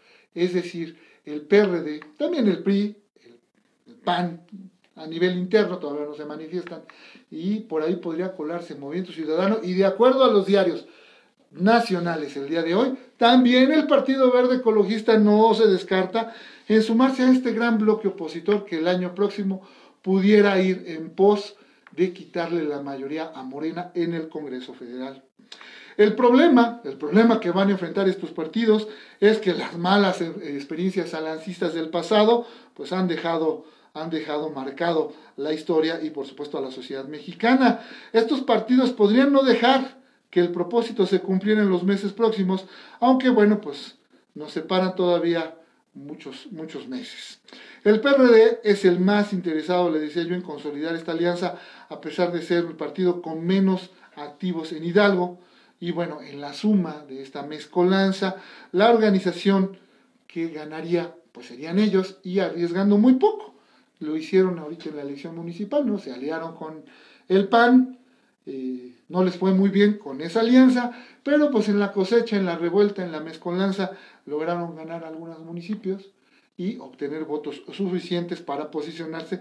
Es decir, el P R D, también el P R I, el P A N, a nivel interno todavía no se manifiestan, y por ahí podría colarse Movimiento Ciudadano, y de acuerdo a los diarios nacionales el día de hoy, también el Partido Verde Ecologista no se descarta en sumarse a este gran bloque opositor que el año próximo pudiera ir en pos de quitarle la mayoría a Morena en el Congreso Federal. El problema, el problema que van a enfrentar estos partidos es que las malas experiencias alancistas del pasado pues han dejado, han dejado marcado la historia y por supuesto a la sociedad mexicana. Estos partidos podrían no dejar que el propósito se cumpliera en los meses próximos, aunque bueno, pues nos separan todavía muchos, muchos meses. El P R D es el más interesado, le decía yo, en consolidar esta alianza, a pesar de ser el partido con menos activos en Hidalgo. Y bueno, en la suma de esta mezcolanza, la organización que ganaría, pues serían ellos, y arriesgando muy poco. Lo hicieron ahorita en la elección municipal, ¿no? Se aliaron con el P A N, eh, no les fue muy bien con esa alianza, pero pues en la cosecha, en la revuelta, en la mezcolanza, lograron ganar algunos municipios y obtener votos suficientes para posicionarse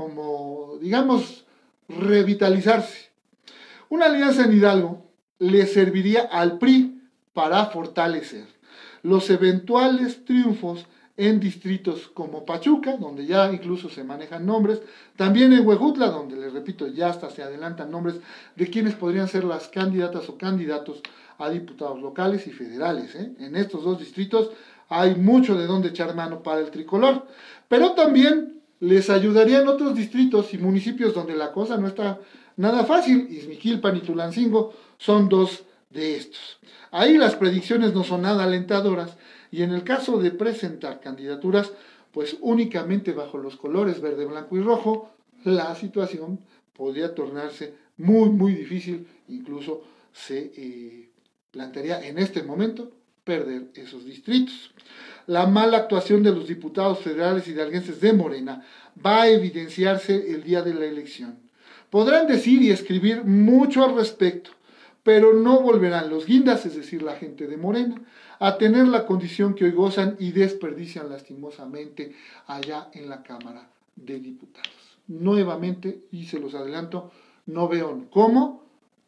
como, digamos, revitalizarse. Una alianza en Hidalgo le serviría al P R I para fortalecer los eventuales triunfos en distritos como Pachuca, donde ya incluso se manejan nombres, también en Huejutla, donde les repito, ya hasta se adelantan nombres de quienes podrían ser las candidatas o candidatos a diputados locales y federales, ¿eh? En estos dos distritos hay mucho de dónde echar mano para el tricolor, pero también les ayudaría en otros distritos y municipios donde la cosa no está nada fácil. Izmiquilpan y Tulancingo son dos de estos. Ahí las predicciones no son nada alentadoras y en el caso de presentar candidaturas, pues únicamente bajo los colores verde, blanco y rojo, la situación podría tornarse muy, muy difícil, incluso se eh, plantearía en este momento perder esos distritos. La mala actuación de los diputados federales hidalguenses de Morena va a evidenciarse el día de la elección. Podrán decir y escribir mucho al respecto, pero no volverán los guindas, es decir, la gente de Morena, a tener la condición que hoy gozan y desperdician lastimosamente allá en la Cámara de Diputados. Nuevamente, y se los adelanto, no veo cómo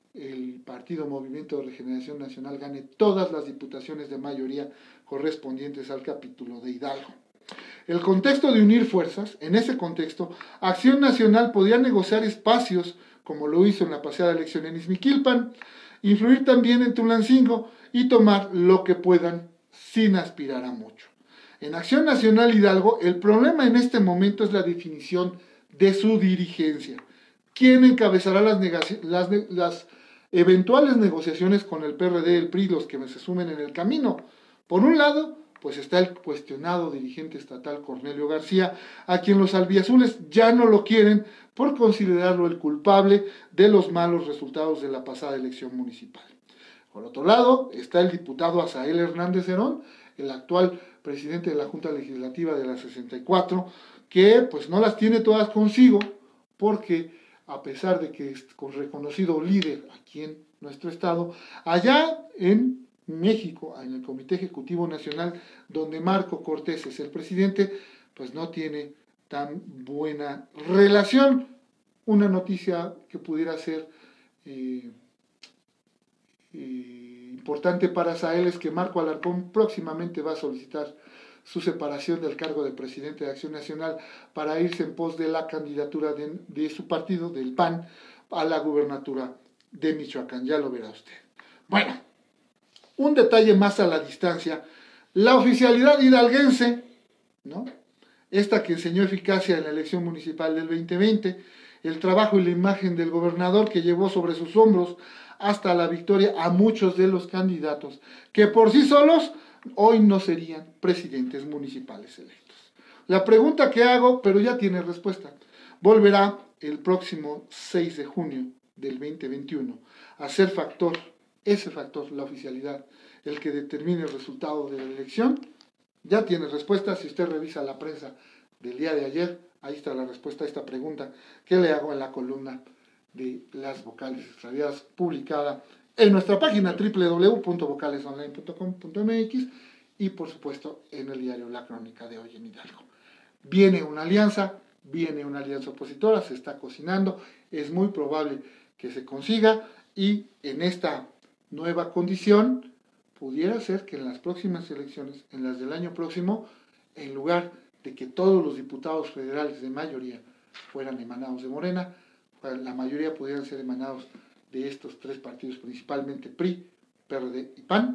el Partido Movimiento de Regeneración Nacional gane todas las diputaciones de mayoría correspondientes al capítulo de Hidalgo. El contexto de unir fuerzas, en ese contexto, Acción Nacional podría negociar espacios, como lo hizo en la pasada elección en Izmiquilpan, influir también en Tulancingo y tomar lo que puedan sin aspirar a mucho. En Acción Nacional Hidalgo, el problema en este momento es la definición de su dirigencia. ¿Quién encabezará las, las, las eventuales negociaciones con el P R D y el P R I, los que se sumen en el camino. Por un lado, pues está el cuestionado dirigente estatal Cornelio García, a quien los albiazules ya no lo quieren por considerarlo el culpable de los malos resultados de la pasada elección municipal. Por otro lado, está el diputado Asael Hernández Herón, el actual presidente de la Junta Legislativa de la sesenta y cuatro, que pues no las tiene todas consigo, porque a pesar de que es reconocido líder aquí en nuestro estado, allá en México, en el Comité Ejecutivo Nacional, donde Marco Cortés es el presidente, pues no tiene tan buena relación. Una noticia que pudiera ser eh, eh, importante para Asael es que Marco Alarcón próximamente va a solicitar su separación del cargo de presidente de Acción Nacional para irse en pos de la candidatura de, de su partido, del P A N, a la gubernatura de Michoacán. Ya lo verá usted. Bueno, un detalle más a la distancia, la oficialidad hidalguense, ¿no? Esta que enseñó eficacia en la elección municipal del veinte veinte, el trabajo y la imagen del gobernador que llevó sobre sus hombros hasta la victoria a muchos de los candidatos, que por sí solos hoy no serían presidentes municipales electos. La pregunta que hago, pero ya tiene respuesta, volverá el próximo seis de junio del veinte veintiuno a ser factor, ese factor, la oficialidad, el que determine el resultado de la elección. Ya tiene respuesta. Si usted revisa la prensa del día de ayer, ahí está la respuesta a esta pregunta que le hago en la columna de las vocales extraviadas, publicada en nuestra página doble u doble u doble u punto vocales online punto com punto m x y por supuesto en el diario La Crónica de hoy en Hidalgo. Viene una alianza, viene una alianza opositora, se está cocinando, es muy probable que se consiga, y en esta nueva condición pudiera ser que en las próximas elecciones, en las del año próximo, en lugar de que todos los diputados federales de mayoría fueran emanados de Morena, la mayoría pudieran ser emanados de estos tres partidos, principalmente P R I, P R D y P A N,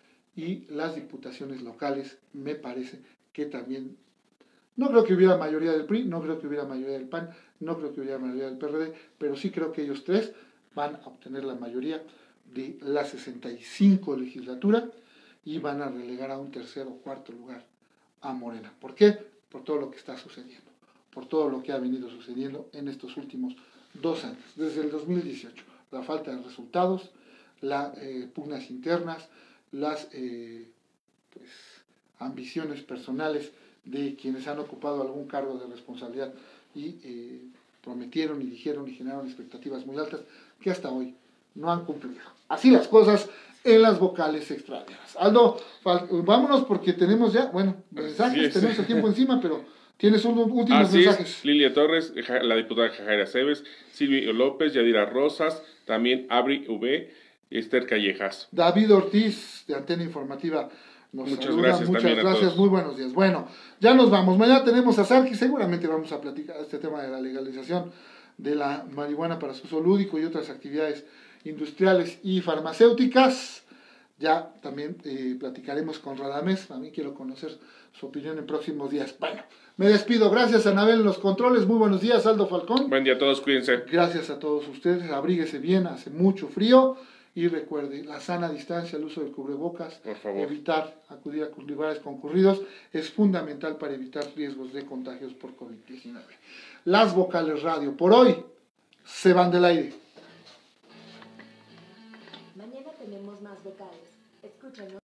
y las diputaciones locales me parece que también, no creo que hubiera mayoría del P R I, no creo que hubiera mayoría del P A N, no creo que hubiera mayoría del P R D, pero sí creo que ellos tres van a obtener la mayoría de la sesenta y cinco legislatura y van a relegar a un tercer o cuarto lugar a Morena. ¿Por qué? Por todo lo que está sucediendo, por todo lo que ha venido sucediendo en estos últimos dos años, desde el dos mil dieciocho. La falta de resultados, las eh, pugnas internas, las eh, pues, ambiciones personales de quienes han ocupado algún cargo de responsabilidad y eh, prometieron y dijeron y generaron expectativas muy altas que hasta hoy no han cumplido. Así las cosas en las vocales extraviadas. Aldo, vámonos porque tenemos ya, bueno, mensajes, tenemos el tiempo encima, pero tienes unos últimos Así mensajes. Es, Lilia Torres, la diputada Jaira Cebes, Silvio López, Yadira Rosas, también Abri V, Esther Callejas. David Ortiz, de Antena Informativa, nos Muchas saluda. gracias. Muchas también gracias, a todos. muy buenos días. Bueno, ya nos vamos. Mañana tenemos a Sarki, seguramente vamos a platicar este tema de la legalización de la marihuana para su uso lúdico y otras actividades industriales y farmacéuticas. Ya también eh, platicaremos con Radamés, también quiero conocer su opinión en próximos días. Bueno, me despido, gracias a Anabel en los controles, muy buenos días, Aldo Falcón. Buen día a todos, cuídense. Gracias a todos ustedes, abríguese bien, hace mucho frío, y recuerde, la sana distancia, el uso del cubrebocas, por favor, evitar acudir a lugares concurridos, es fundamental para evitar riesgos de contagios por COVID diecinueve. Las vocales radio, por hoy, se van del aire. Mañana tenemos más vocales. Escúchanos.